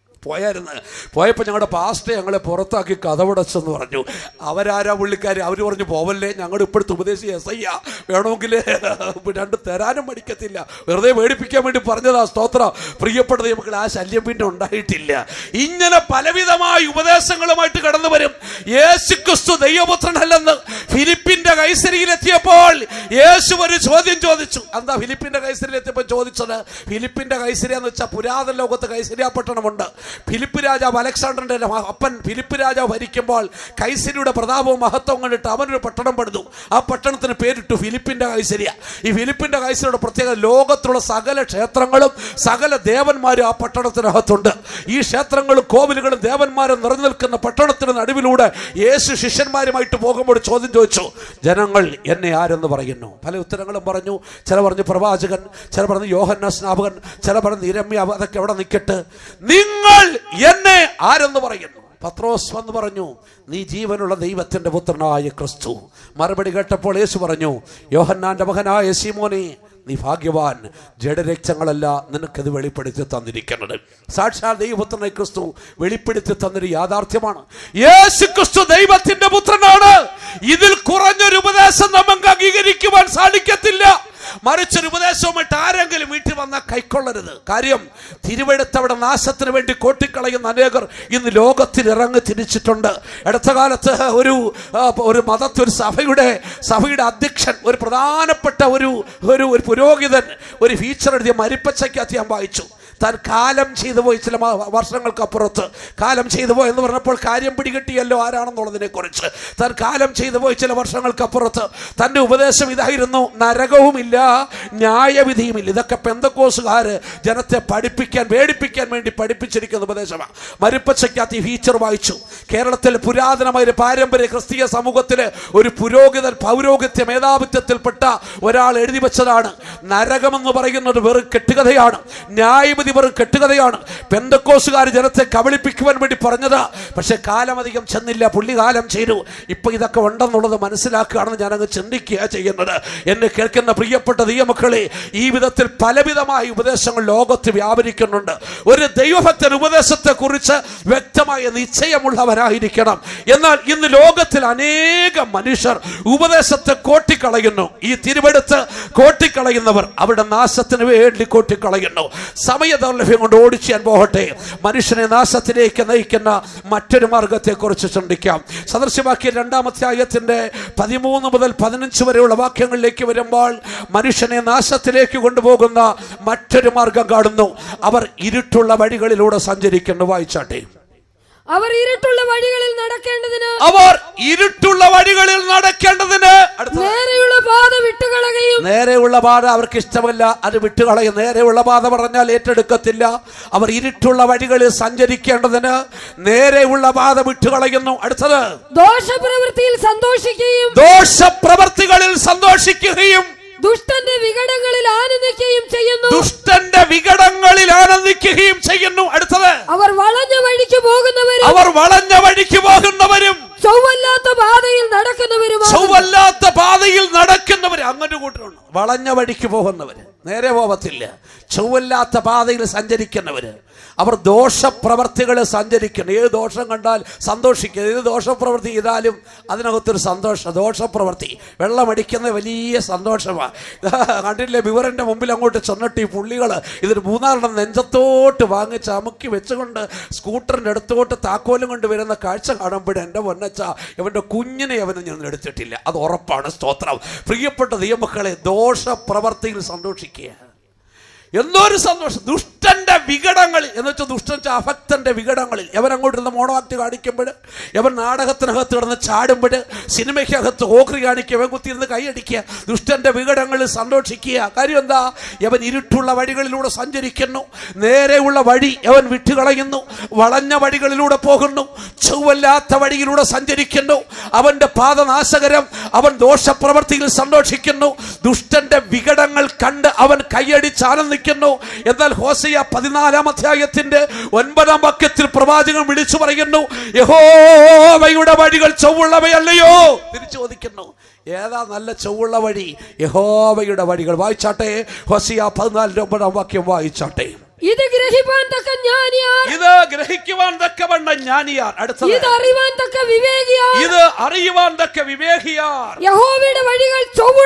പോയപ്പോൾ ഞങ്ങളുടെ പാസ്റ്റർ ഞങ്ങളെ പുറത്താക്കി കതവടച്ചെന്ന് പറഞ്ഞു. അവരാരാ പുള്ളിക്കാർ? അവർ പറഞ്ഞു, പോവല്ലേ, ഞങ്ങളുടെ ഇപ്പോഴത്തെ ഉപദേശി SI വേണമെങ്കിൽ രണ്ട് തരാനും മടിക്കത്തില്ല, വെറുതെ മേടിപ്പിക്കാൻ വേണ്ടി പറഞ്ഞതാ. സ്തോത്രം. പ്രിയപ്പെട്ടത് നമുക്ക് ആ ശല്യം പിന്നെ ഉണ്ടായിട്ടില്ല. ഇങ്ങനെ പലവിധമായ ഉപദേശങ്ങളുമായിട്ട് കടന്നു വരും. യേശു ക്രിസ്തു ദൈവപുത്രനല്ലെന്ന് ഫിലിപ്പിന്റെ കൈസരിയിലെത്തിയപ്പോൾ യേശു ഒരു ചോദ്യം ചോദിച്ചു. എന്താ ഫിലിപ്പിന്റെ കൈസരിയിലെത്തിയപ്പോൾ ചോദിച്ചത്? ഫിലിപ്പിന്റെ കൈസരിയ എന്ന് വെച്ചാൽ പുരാതന ലോകത്ത് കൈസരിയ പട്ടണമുണ്ട്. ഫിലിപ്പ് രാജാവ്, അലക്സാണ്ടറിന്റെ അപ്പൻ ഫിലിപ്പ് രാജാവ് ഭരിക്കുമ്പോൾ കൈസരിയുടെ പ്രതാപവും മഹത്വവും കണ്ടിട്ട് അവനൊരു പട്ടണം പണിതു. ആ പട്ടണത്തിന് പേരിട്ടു ഫിലിപ്പിന്റെ കൈസരിയ. ഈ ഫിലിപ്പിന്റെ കൈസരിയുടെ പ്രത്യേകത, ലോകത്തുള്ള സകല ക്ഷേത്രങ്ങളും സകല ദേവന്മാരും ആ പട്ടണത്തിനകത്തുണ്ട്. ഈ ക്ഷേത്രങ്ങളും കോവിലുകളും ദേവന്മാരും നിറഞ്ഞു നിൽക്കുന്ന പട്ടണത്തിന് നടുവിലൂടെ യേശു ശിഷ്യന്മാരുമായിട്ട് പോകുമ്പോൾ ചോദ്യം ചോദിച്ചു, ജനങ്ങൾ എന്നെ ആരെന്ന് പറയുന്നു? പല ഉത്തരങ്ങളും പറഞ്ഞു. ചില പറഞ്ഞു പ്രവാചകൻ, ചില പറഞ്ഞു യോഹന്നാൻ സ്നാപകൻ, ചില പറഞ്ഞു യിരെമ്യാ. അതൊക്കെ എവിടെ നിൽക്കട്ടെ, നിങ്ങൾ എന്നെ ആരെന്ന് പറയുന്നു? പത്രോസ് വന്ന് പറഞ്ഞു, നീ ജീവനുള്ള ദൈവത്തിന്റെ പുത്രനായ ക്രിസ്തു. മറുപടി കേട്ടപ്പോൾ യേശു പറഞ്ഞു, യോഹന്നാന്റെ മകനായ ശീമോനേ, നീ ഭാഗ്യവാൻ, ജഡരക്തങ്ങളല്ല നിനക്കത് വെളിപ്പെടുത്തി തന്നിരിക്കുന്നത്. സാക്ഷാൽ ദൈവപുത്രനായ ക്രിസ്തു വെളിപ്പെടുത്തി തന്നൊരു യാഥാർത്ഥ്യമാണ്. യേശു ക്രിസ്തു ദൈവത്തിന്റെ പുത്രനാണ്. ഇതിൽ കുറഞ്ഞൊരു ഉപദേശം നമുക്ക് അംഗീകരിക്കുവാൻ സാധിക്കത്തില്ല. മറിച്ചൊരു ഉപദേശവുമായിട്ട് ആരെങ്കിലും വീട്ടിൽ വന്നാൽ കൈക്കൊള്ളരുത്. കാര്യം തിരുവെടുത്തവിടെ നാശത്തിന് വേണ്ടി കോട്ടിക്കളയുന്ന അനേകർ ഇന്ന് ലോകത്തിൽ ഇറങ്ങി തിരിച്ചിട്ടുണ്ട്. അടുത്ത കാലത്ത് ഒരു മതത്തൊരു സഭയുടെ അധ്യക്ഷൻ, ഒരു പ്രധാനപ്പെട്ട ഒരു പുരോഹിതൻ ഒരു ഫീച്ചർ എഴുതിയ മരിപ്പച്ചയ്ക്കകത്ത് ഞാൻ വായിച്ചു. താൻ കാലം ചെയ്തു പോയി, ചില വർഷങ്ങൾക്കപ്പുറത്ത് കാലം ചെയ്തു പോയി എന്ന് പറഞ്ഞപ്പോൾ കാര്യം പിടികിട്ടിയല്ലോ ആരാണെന്നുള്ളതിനെ കുറിച്ച്. താൻ കാലം ചെയ്തു പോയി ചില വർഷങ്ങൾക്കപ്പുറത്ത് തൻ്റെ ഉപദേശം ഇതായിരുന്നു, നരകവുമില്ല ന്യായവിധിയുമില്ല. ഇതൊക്കെ പെന്തക്കോസുകാര് ജനത്തെ പേടിപ്പിക്കാൻ വേണ്ടി പഠിപ്പിച്ചിരിക്കുന്ന ഉപദേശമാണ്. മരിപ്പച്ചയ്ക്കകത്ത് ഈ ഫീച്ചർ വായിച്ചു. കേരളത്തിൽ പുരാതനമായ ഒരു പാരമ്പര്യ ക്രിസ്തീയ സമൂഹത്തില് ഒരു പുരോഹിതൻ പൗരോഹിത്യ മേധാവിത്വത്തിൽപ്പെട്ട ഒരാൾ എഴുതി വെച്ചതാണ്. നരകമെന്ന് പറയുന്നത് വെറും കെട്ടുകഥയാണ്, ന്യായവിധി വെറും കെട്ടുകഥയാണ്. പെന്തക്കോസുകാർ ജനത്തെ കബളിപ്പിക്കുവാൻ വേണ്ടി പറഞ്ഞതാ. പക്ഷെ കാലമധികം ചെന്നില്ല, പുള്ളി കാലം ചെയ്തു. ഇപ്പൊ ഇതൊക്കെ ഉണ്ടെന്നുള്ളത് മനസ്സിലാക്കുകയാണെന്ന് ഞാനങ്ങ് ചിന്തിക്കുക ചെയ്യുന്നത്. എന്നെ കേൾക്കുന്ന പ്രിയപ്പെട്ട ദൈവമക്കളെ, ഈ വിധത്തിൽ പലവിധമായ ഉപദേശങ്ങൾ ലോകത്ത് വ്യാപരിക്കുന്നുണ്ട്. ഒരു ദൈവഭക്തൻ ഉപദേശത്തെ കുറിച്ച് വ്യക്തമായ നിശ്ചയമുള്ളവരായിരിക്കണം. എന്നാൽ ഇന്ന് ലോകത്തിൽ അനേകം മനുഷ്യർ ഉപദേശത്തെ കോട്ടിക്കളയുന്നു. ഈ തിരുവെടുത്ത് കോട്ടിക്കളയുന്നവർ അവരുടെ നാശത്തിന് വേണ്ടി കോട്ടിക്കളയുന്നു. സമയദൗർലഭ്യം കൊണ്ട് ഓടിച്ച് ഞാൻ പോകട്ടെ. മനുഷ്യനെ നാശത്തിലേക്ക് നയിക്കുന്ന മറ്റൊരു മാർഗത്തെ കുറിച്ച് ചിന്തിക്കാം. സദൃശവാക്യം 2-ാം അധ്യായത്തിന്റെ 13 മുതൽ 15 വരെയുള്ള വാക്യങ്ങളിലേക്ക് വരുമ്പോൾ മനുഷ്യനെ നാശത്തിലേക്ക് കൊണ്ടുപോകുന്ന മറ്റൊരു മാർഗം കാണുന്നു. അവർ ഇരുട്ടുള്ള വഴികളിലൂടെ സഞ്ചരിക്കുന്നു. വായിച്ചാട്ടെ. അവർ ഇരുട്ടുള്ള വഴികളിൽ നടക്കേണ്ടതിന് നേരെയുള്ള പാത വിട്ടുകളയുകയും നേരെയുള്ള പാത അവർക്ക് ഇഷ്ടമല്ല, അത് വിട്ടുകളയും. നേരെയുള്ള പാത പറഞ്ഞാൽ ഏറ്റെടുക്കത്തില്ല. അവർ ഇരുട്ടുള്ള വഴികളിൽ സഞ്ചരിക്കേണ്ടതിന് നേരെയുള്ള പാത വിട്ടുകളയുന്നു. അടുത്തത് ദോഷപ്രവൃത്തിയിൽ സന്തോഷിക്കുകയും ദുഷ്ടന്റെ വികടങ്ങളിൽ ആനന്ദിക്കുകയും ചെയ്യുന്നു. അടുത്തത് അവർ വളഞ്ഞ വഴിക്ക് പോകുന്നവരും ചൊവ്വല്ലാത്ത പാതയിൽ നടക്കുന്നവരും അങ്ങനെ കൂട്ടരുണ്ട്. വളഞ്ഞ വഴിക്ക് പോകുന്നവര് നേരെ പോകത്തില്ല. ചൊവ്വല്ലാത്ത പാതയിൽ സഞ്ചരിക്കുന്നവര് അവർ ദോഷപ്രവർത്തികളെ സഞ്ചരിക്കണം. ഏത് ദോഷം കണ്ടാൽ സന്തോഷിക്കുക. ഏത് ദോഷപ്രവൃത്തി ചെയ്താലും അതിനകത്തൊരു സന്തോഷം. ദോഷപ്രവൃത്തി വെള്ളമടിക്കുന്ന വലിയ സന്തോഷമാണ്. കണ്ടില്ലേ, വിവരന്റെ മുമ്പിൽ അങ്ങോട്ട് ചെന്നിട്ട് ഈ പുള്ളികൾ ഇതൊരു 3-4 നെഞ്ചത്തോട്ട് വാങ്ങിച്ച് അമുക്കി വെച്ചുകൊണ്ട് സ്കൂട്ടറിൻ്റെ അടുത്തോട്ട് താക്കോലും കൊണ്ട് വരുന്ന കാഴ്ച കാണുമ്പോഴേ എൻ്റെ പൊന്നച്ച ഇവൻ്റെ കുഞ്ഞിനെ അവന് ഞാൻ എടുത്തിട്ടില്ല. അത് ഉറപ്പാണ്. സ്തോത്രം. പ്രിയപ്പെട്ട ദൈവമക്കളെ, ദോഷപ്രവർത്തിയിൽ സന്തോഷിക്കുക. എന്തൊരു സന്തോഷം. ദുഷ്ടന്റെ വികടങ്ങളിൽ എന്ന് വെച്ചാൽ ദുഷ്ടൻ അഭക്തന്റെ വികടങ്ങളിൽ എവനങ്ങോട്ട് ഇരുന്ന് മോണോആക്ട് കാണിക്കുമ്പോൾ, എവൻ നാടകത്തിനകത്ത് കിടന്ന് ചാടുമ്പോൾ, സിനിമയ്ക്കകത്ത് ഓക്രി കാണിക്കുക, എവൻ കുത്തിയിരുന്ന് കൈയടിക്കുക. ദുഷ്ടന്റെ വികടങ്ങളിൽ സന്തോഷിക്കുക. കാര്യം എന്താ? എവൻ ഇരുട്ടുള്ള വഴികളിലൂടെ സഞ്ചരിക്കുന്നു. നേരെയുള്ള വഴി അവൻ വിട്ടുകളയുന്നു. വളഞ്ഞ വഴികളിലൂടെ പോകുന്നു. ചൊവ്വല്ലാത്ത വഴിയിലൂടെ സഞ്ചരിക്കുന്നു. അവന്റെ പാദനാശകരം. അവൻ ദോഷപ്രവർത്തിയിൽ സന്തോഷിക്കുന്നു. ദുഷ്ടന്റെ വികടങ്ങൾ കണ്ട് അവൻ കൈയടിച്ച് ആനന്ദിക്കുന്നു. എന്നാൽ ഹോശയ്യ 14-ാം അധ്യായത്തിന്റെ 9-ാം വാക്യത്തിൽ പ്രവാചകൻ വിളിച്ചു പറയുന്നു, യഹോവയുടെ വഴികൾ ചൊവ്വുള്ളവയല്ലയോ? തിരിച്ചു ചോദിക്കുന്നു, ഏതാ നല്ല ചൊവ്വുള്ള വഴി? യഹോവയുടെ വഴികൾ. വായിച്ചാട്ടെ, ഹോശയ്യ 14-9-ാം വാക്യം വായിച്ചാട്ടെ. ഇത് ഗ്രഹിക്കുവാൻ തക്കവണ്ണം ജ്ഞാനിയാർ. അടുത്തത് ഇത് അറിയുവാൻ തക്ക വിവേകിയാർ. യഹോവയുടെ വഴികൾ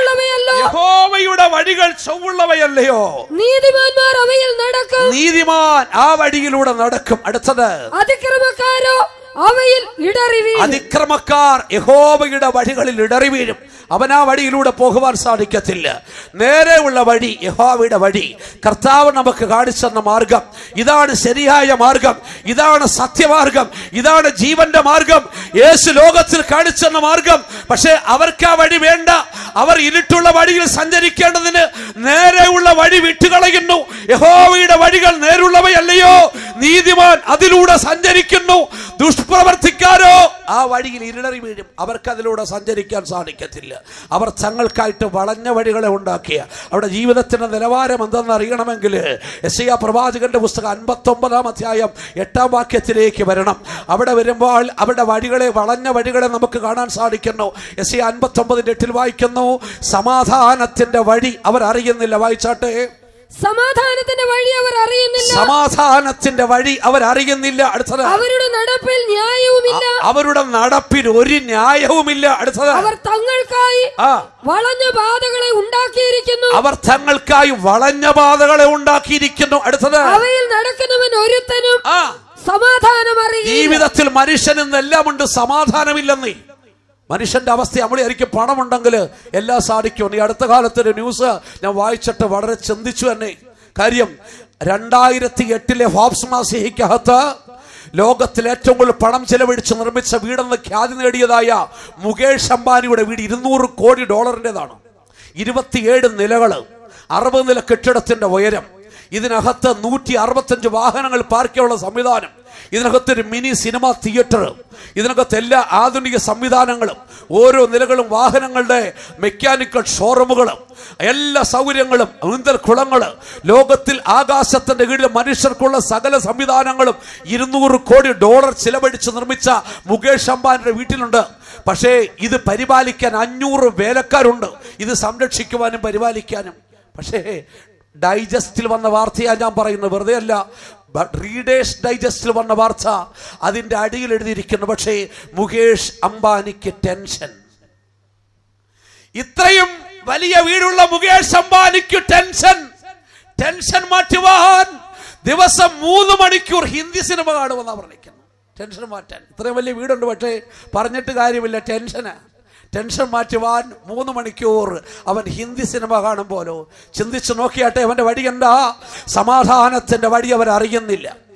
ചൊവ്വുള്ളവയല്ലയോ? നീതിമാന്മാർ അവയിൽ നടക്കും. നീതിമാൻ ആ വഴിയിലൂടെ നടക്കും. അടുത്തത് അതിക്രമക്കാരോ അവയിൽ ഇടറി വീഴും. അതിക്രമക്കാർ യഹോവയുടെ വഴികളിൽ ഇടറി വീഴും. അവൻ ആ വഴിയിലൂടെ പോകുവാൻ സാധിക്കത്തില്ല. നേരെയുള്ള വഴി യഹോവയുടെ വഴി. കർത്താവ് നമുക്ക് കാണിച്ചെന്ന മാർഗം ഇതാണ്. ശരിയായ മാർഗം ഇതാണ്. സത്യമാർഗം ഇതാണ്. ജീവന്റെ മാർഗം യേശു ലോകത്തിൽ കാണിച്ചെന്ന മാർഗം. പക്ഷെ അവർക്ക് ആ വഴി വേണ്ട. അവർ ഇരുട്ടുള്ള വഴിയിൽ സഞ്ചരിക്കേണ്ടതിന് നേരെയുള്ള വഴി വിട്ടുകളയുന്നു. യഹോവയുടെ വഴികൾ നേരുള്ളവയല്ലയോ? നീതിമാൻ അതിലൂടെ സഞ്ചരിക്കുന്നു. ദുഷ്പ്രവർത്തിക്കാരോ ആ വഴിയിൽ ഇരുളറി വീഴും. അവർക്ക് അതിലൂടെ സഞ്ചരിക്കാൻ സാധിക്കത്തില്ല. അവർ തങ്ങൾക്കായിട്ട് വളഞ്ഞ വഴികളെ ഉണ്ടാക്കിയ അവരുടെ ജീവിതത്തിന്റെ നിലവാരം എന്തെന്ന് അറിയണമെങ്കിൽ യെശയ്യാ പ്രവാചകന്റെ പുസ്തകം 59-ാം അധ്യായം 8-ാം വാക്യത്തിലേക്ക് വരണം. അവിടെ വരുമ്പോൾ അവരുടെ വഴികളെ, വളഞ്ഞ വഴികളെ നമുക്ക് കാണാൻ സാധിക്കുന്നു. യെശയ്യാ 59-8 വായിക്കുന്നു, സമാധാനത്തിന്റെ വഴി അവർ അറിയുന്നില്ല. വായിച്ചാട്ടെ. സമാധാനത്തിന്റെ വഴി അവർ അറിയുന്നില്ല. സമാധാനത്തിന്റെ വഴി അവർ അറിയുന്നില്ല. അടുത്തത് അവരുടെ നടപ്പിൽ ന്യായവുമില്ല. അവരുടെ നടപ്പിൽ ഒരു ന്യായവുമില്ല. അടുത്തത് അവർ തങ്ങൾക്കായി വളഞ്ഞ പാതകളെ ഉണ്ടാക്കിയിരിക്കുന്നു. അവർ തങ്ങൾക്കായി വളഞ്ഞ പാതകളെ ഉണ്ടാക്കിയിരിക്കുന്നു. അടുത്തത് അവയിൽ നടക്കുന്നവൻ ഒരുത്തനും സമാധാനം അറിയില്ല. ജീവിതത്തിൽ മനുഷ്യനെന്നെല്ലാം ഉണ്ട്, സമാധാനമില്ലെന്നേ. മനുഷ്യന്റെ അവസ്ഥ നമ്മൾ ആയിരിക്കും പണമുണ്ടെങ്കിൽ എല്ലാം സാധിക്കും. ഈ അടുത്ത കാലത്തൊരു ന്യൂസ് ഞാൻ വായിച്ചിട്ട് വളരെ ചിന്തിച്ചു തന്നെ. കാര്യം 2008 ഫോബ്സ് മാസികയ്ക്കകത്ത് ലോകത്തിൽ ഏറ്റവും കൂടുതൽ പണം ചെലവഴിച്ച് നിർമ്മിച്ച വീടെന്ന് ഖ്യാതി നേടിയതായ മുകേഷ് അംബാനിയുടെ വീട് $200 കോടി 27 നിലകള്, 60 നില കെട്ടിടത്തിന്റെ ഉയരം, ഇതിനകത്ത് 165 വാഹനങ്ങൾ പാർക്കാനുള്ള സംവിധാനം, ഇതിനകത്തൊരു മിനി സിനിമ തിയേറ്റർ, ഇതിനകത്ത് എല്ലാ ആധുനിക സംവിധാനങ്ങളും, ഓരോ നിലകളും വാഹനങ്ങളുടെ മെക്കാനിക്കൽ ഷോറൂമുകളും, എല്ലാ സൗകര്യങ്ങളും, നീന്തൽ കുളങ്ങള്, ലോകത്തിൽ ആകാശത്തിന്റെ കീഴിൽ മനുഷ്യർക്കുള്ള സകല സംവിധാനങ്ങളും $200 കോടി ചിലവഴിച്ച് നിർമ്മിച്ച മുകേഷ് അംബാനിയുടെ വീട്ടിലുണ്ട്. പക്ഷേ ഇത് പരിപാലിക്കാൻ 500 വേലക്കാരുണ്ട്, ഇത് സംരക്ഷിക്കുവാനും പരിപാലിക്കാനും. പക്ഷേ ഡൈജസ്റ്റിൽ വന്ന വാർത്തയാണ് ഞാൻ പറയുന്നത്, വെറുതെ അല്ല. റീഡേഴ്സ് ഡൈജസ്റ്റിൽ വന്ന വാർത്ത, അതിന്റെ അടിയിൽ എഴുതിയിരിക്കുന്നു, പക്ഷേ മുകേഷ് അംബാനിക്ക് ടെൻഷൻ. ഇത്രയും വലിയ വീടുള്ള മുകേഷ് അംബാനിക്ക് ടെൻഷൻ മാറ്റുവാൻ ദിവസം 3 മണിക്കൂർ ഹിന്ദി സിനിമ കാണുമെന്നാ പറഞ്ഞിരിക്കുന്നു. ടെൻഷൻ മാറ്റാൻ ഇത്രയും വലിയ വീടുണ്ട്, പക്ഷേ പറഞ്ഞിട്ട് കാര്യമില്ല. ടെൻഷൻ മാറ്റുവാൻ 3 മണിക്കൂർ അവൻ ഹിന്ദി സിനിമ കാണുമ്പോലോ. ചിന്തിച്ചു നോക്കിയാട്ടെ, അവന്റെ വഴി എന്താ? സമാധാനത്തിന്റെ വഴി അവർ അറിയുന്നില്ല.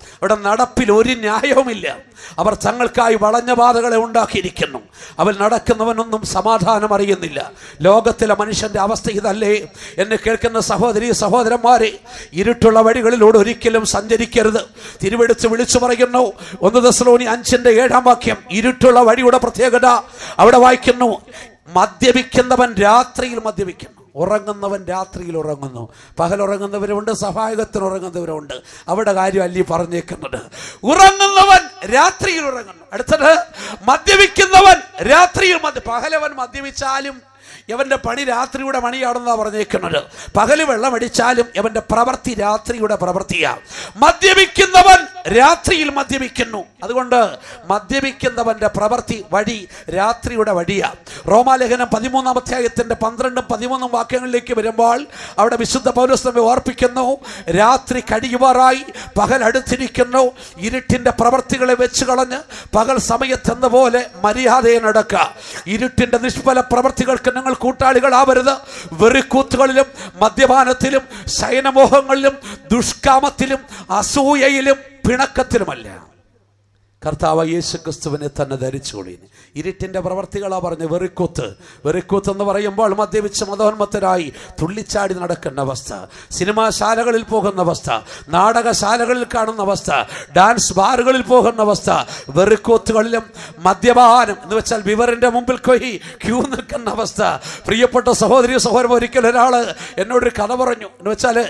അവിടെ നടപ്പിൽ ഒരു ന്യായവുമില്ല. അവർ തങ്ങൾക്കായി വളഞ്ഞ പാതകളെ ഉണ്ടാക്കിയിരിക്കുന്നു. അവൻ നടക്കുന്നവനൊന്നും സമാധാനം അറിയുന്നില്ല. ലോകത്തിലെ മനുഷ്യന്റെ അവസ്ഥ ഇതല്ലേ? എന്നെ കേൾക്കുന്ന സഹോദരി സഹോദരന്മാരെ, ഇരുട്ടുള്ള വഴികളിലൂടെ ഒരിക്കലും സഞ്ചരിക്കരുത്. തിരുവെടുത്ത് വിളിച്ചു പറയുന്നു 1 തെസ്സലോനിക്കർ 5:7 ഇരുട്ടുള്ള വഴിയുടെ പ്രത്യേകത അവിടെ വായിക്കുന്നു, മദ്യപിക്കുന്നവൻ രാത്രിയിൽ മദ്യപിക്കുന്നു, ഉറങ്ങുന്നവൻ രാത്രിയിൽ ഉറങ്ങുന്നു. പകൽ ഉറങ്ങുന്നവരുണ്ട്, സഹായകത്തിന് ഉറങ്ങുന്നവരുണ്ട്. അവിടെ കാര്യം അല്ലി പറഞ്ഞേക്കുന്നത്. ഉറങ്ങുന്നവൻ രാത്രിയിൽ ഉറങ്ങുന്നു. അടുത്തത് മദ്യപിക്കുന്നവൻ രാത്രിയിൽ പകലവൻ മദ്യപിച്ചാലും യവന്റെ പണി രാത്രിയുടെ പണിയാണെന്നാ പറഞ്ഞേക്കുന്നത്. പകല് വെള്ളമടിച്ചാലും യവന്റെ പ്രവൃത്തി രാത്രിയുടെ പ്രവൃത്തിയാ. മദ്യപിക്കുന്നവൻ രാത്രിയിൽ മദ്യപിക്കുന്നു. അതുകൊണ്ട് മദ്യപിക്കുന്നവന്റെ പ്രവൃത്തി വഴി രാത്രിയുടെ വഴിയാ. റോമാലേഖനം 13 12-13 വാക്യങ്ങളിലേക്ക് വരുമ്പോൾ അവിടെ വിശുദ്ധ പൗലോസ് നമ്മെ ഓർപ്പിക്കുന്നു, രാത്രി കഴിയുവാറായി, പകൽ അടുത്തിരിക്കുന്നു. ഇരുട്ടിന്റെ പ്രവൃത്തികളെ വെച്ച് കളഞ്ഞ് പകൽ സമയത്തെന്ന പോലെ മര്യാദയെ നടക്കുക. ഇരുട്ടിന്റെ നിഷ്ഫല പ്രവൃത്തികൾക്ക് നിങ്ങൾ കൂട്ടാളികളാവരുത്. വെറിക്കൂത്തുകളിലും മദ്യപാനത്തിലും ശയനമോഹങ്ങളിലും ദുഷ്കാമത്തിലും അസൂയയിലും പിണക്കത്തിലുമല്ല, കർത്താവ് യേശുക്രിസ്തുവിനെ തന്നെ ധരിച്ചുകൊള്ളിന്. ഇരുട്ടിന്റെ പ്രവർത്തികളാ പറഞ്ഞ് വെറിക്കൂത്ത്. വെറിക്കൂത്ത് എന്ന് പറയുമ്പോൾ മദ്യപിച്ച് മതോന്മത്തരായി തുള്ളിച്ചാടി നടക്കുന്ന അവസ്ഥ, സിനിമാശാലകളിൽ പോകുന്ന അവസ്ഥ, നാടകശാലകളിൽ കാണുന്ന അവസ്ഥ, ഡാൻസ് ബാറുകളിൽ പോകുന്ന അവസ്ഥ. വെറിക്കൂത്തുകളിലും മദ്യപാനം എന്ന് വെച്ചാൽ ബിവറിന്റെ മുമ്പിൽ പോയി ക്യൂ നിൽക്കുന്ന അവസ്ഥ. പ്രിയപ്പെട്ട സഹോദരി സഹോദരൻ, ഒരിക്കൽ ഒരാള് എന്നോടൊരു കഥ പറഞ്ഞു. എന്ന് വെച്ചാൽ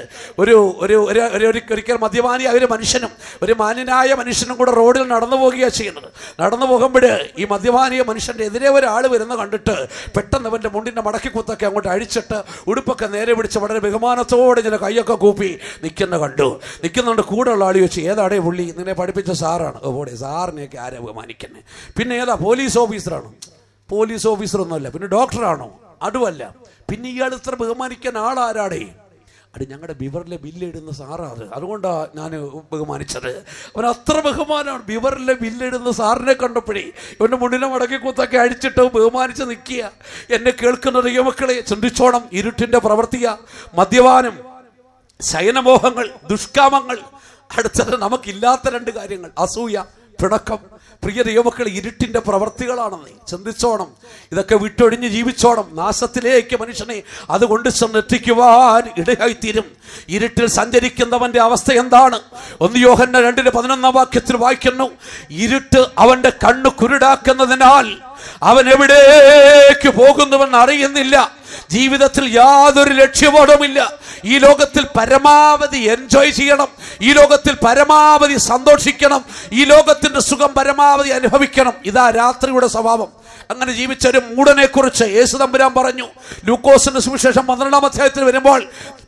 ഒരിക്കൽ മദ്യപാനിയായ ഒരു മനുഷ്യനും ഒരു മാന്യനായ മനുഷ്യനും കൂടെ റോഡിൽ നടന്നു പോവുകയാണ് ചെയ്യുന്നത്. നടന്നു പോകുമ്പോൾ ഈ മദ്യപാനിയ മനുഷ്യന്റെ എതിരെ ഒരാൾ വരുന്ന കണ്ടിട്ട് പെട്ടെന്ന് അവന്റെ മുണ്ടിന്റെ മടക്കി കുത്തൊക്കെ അങ്ങോട്ട് അഴിച്ചിട്ട് ഉടുപ്പൊക്കെ നേരെ പിടിച്ച് വളരെ ബഹുമാനത്തോടെ ഇങ്ങനെ കൈയൊക്കെ കൂപ്പി നിൽക്കുന്നുണ്ട്. കൂടെയുള്ള ആളി വെച്ച്, ഏതാടേ പുള്ളി? നിന്നെ പഠിപ്പിച്ച സാറാണ്. ഓടെ സാറിനെയൊക്കെ ആരാ ബഹുമാനിക്കുന്നത്? പിന്നെ ഏതാ? പോലീസ് ഓഫീസറാണോ? പോലീസ് ഓഫീസറൊന്നുമല്ല. പിന്നെ ഡോക്ടറാണോ? അതുമല്ല. പിന്നെ ഇയാൾ ഇത്ര ബഹുമാനിക്കാൻ ആളാരാടേ? അത് ഞങ്ങളുടെ ബിവറിലെ ബില്ലിടുന്ന സാറാണ്. അതുകൊണ്ടാണ് ഞാൻ ബഹുമാനിച്ചത്. അവൻ അത്ര ബഹുമാനമാണ്. ബിവറിലെ ബില്ലിടുന്ന സാറിനെ കണ്ടപ്പോഴേ ഇവൻ്റെ മുന്നിനെ മടക്കി കുത്തൊക്കെ അടിച്ചിട്ട് ബഹുമാനിച്ച് നിൽക്കുക. എന്നെ കേൾക്കുന്ന ദൈവമക്കളെ, ചിന്തിച്ചോണം. ഇരുട്ടിൻ്റെ പ്രവൃത്തിയ മദ്യപാനം, ശയനമോഹങ്ങൾ, ദുഷ്കാമങ്ങൾ. അടുത്തത് നമുക്കില്ലാത്ത 2 കാര്യങ്ങൾ, അസൂയ, പിണക്കം. പ്രിയ ദൈവമക്കൾ, ഇരുട്ടിന്റെ പ്രവർത്തികളാണെന്ന് ചിന്തിച്ചോണം. ഇതൊക്കെ വിട്ടൊഴിഞ്ഞ് ജീവിച്ചോണം. നാശത്തിലേക്ക് മനുഷ്യനെ അതുകൊണ്ട് ചെന്നെത്തിക്കുവാൻ ഇടയായിത്തീരും. ഇരുട്ടിൽ സഞ്ചരിക്കുന്നവന്റെ അവസ്ഥ എന്താണ്? 1 യോഹന്നാൻ 2:11 വായിക്കുന്നു, ഇരുട്ട് അവന്റെ കണ്ണ് കുരുടാക്കുന്നതിനാൽ അവൻ എവിടേക്ക് പോകുന്നുവെന്ന് അറിയുന്നില്ല. ജീവിതത്തിൽ യാതൊരു ലക്ഷ്യബോധവുമില്ല. ഈ ലോകത്തിൽ പരമാവധി എൻജോയ് ചെയ്യണം. ഈ ലോകത്തിൽ പരമാവധി സന്തോഷിക്കണം. ഈ ലോകത്തിന്റെ സുഖം പരമാവധി അനുഭവിക്കണം. ഇതാ രാത്രിയുടെ സ്വഭാവം. അങ്ങനെ ജീവിച്ച ഒരു മൂടനെ കുറിച്ച് യേശു തമ്പുരാൻ പറഞ്ഞു. ലൂക്കോസിന്റെ സുവിശേഷം 12 വരുമ്പോൾ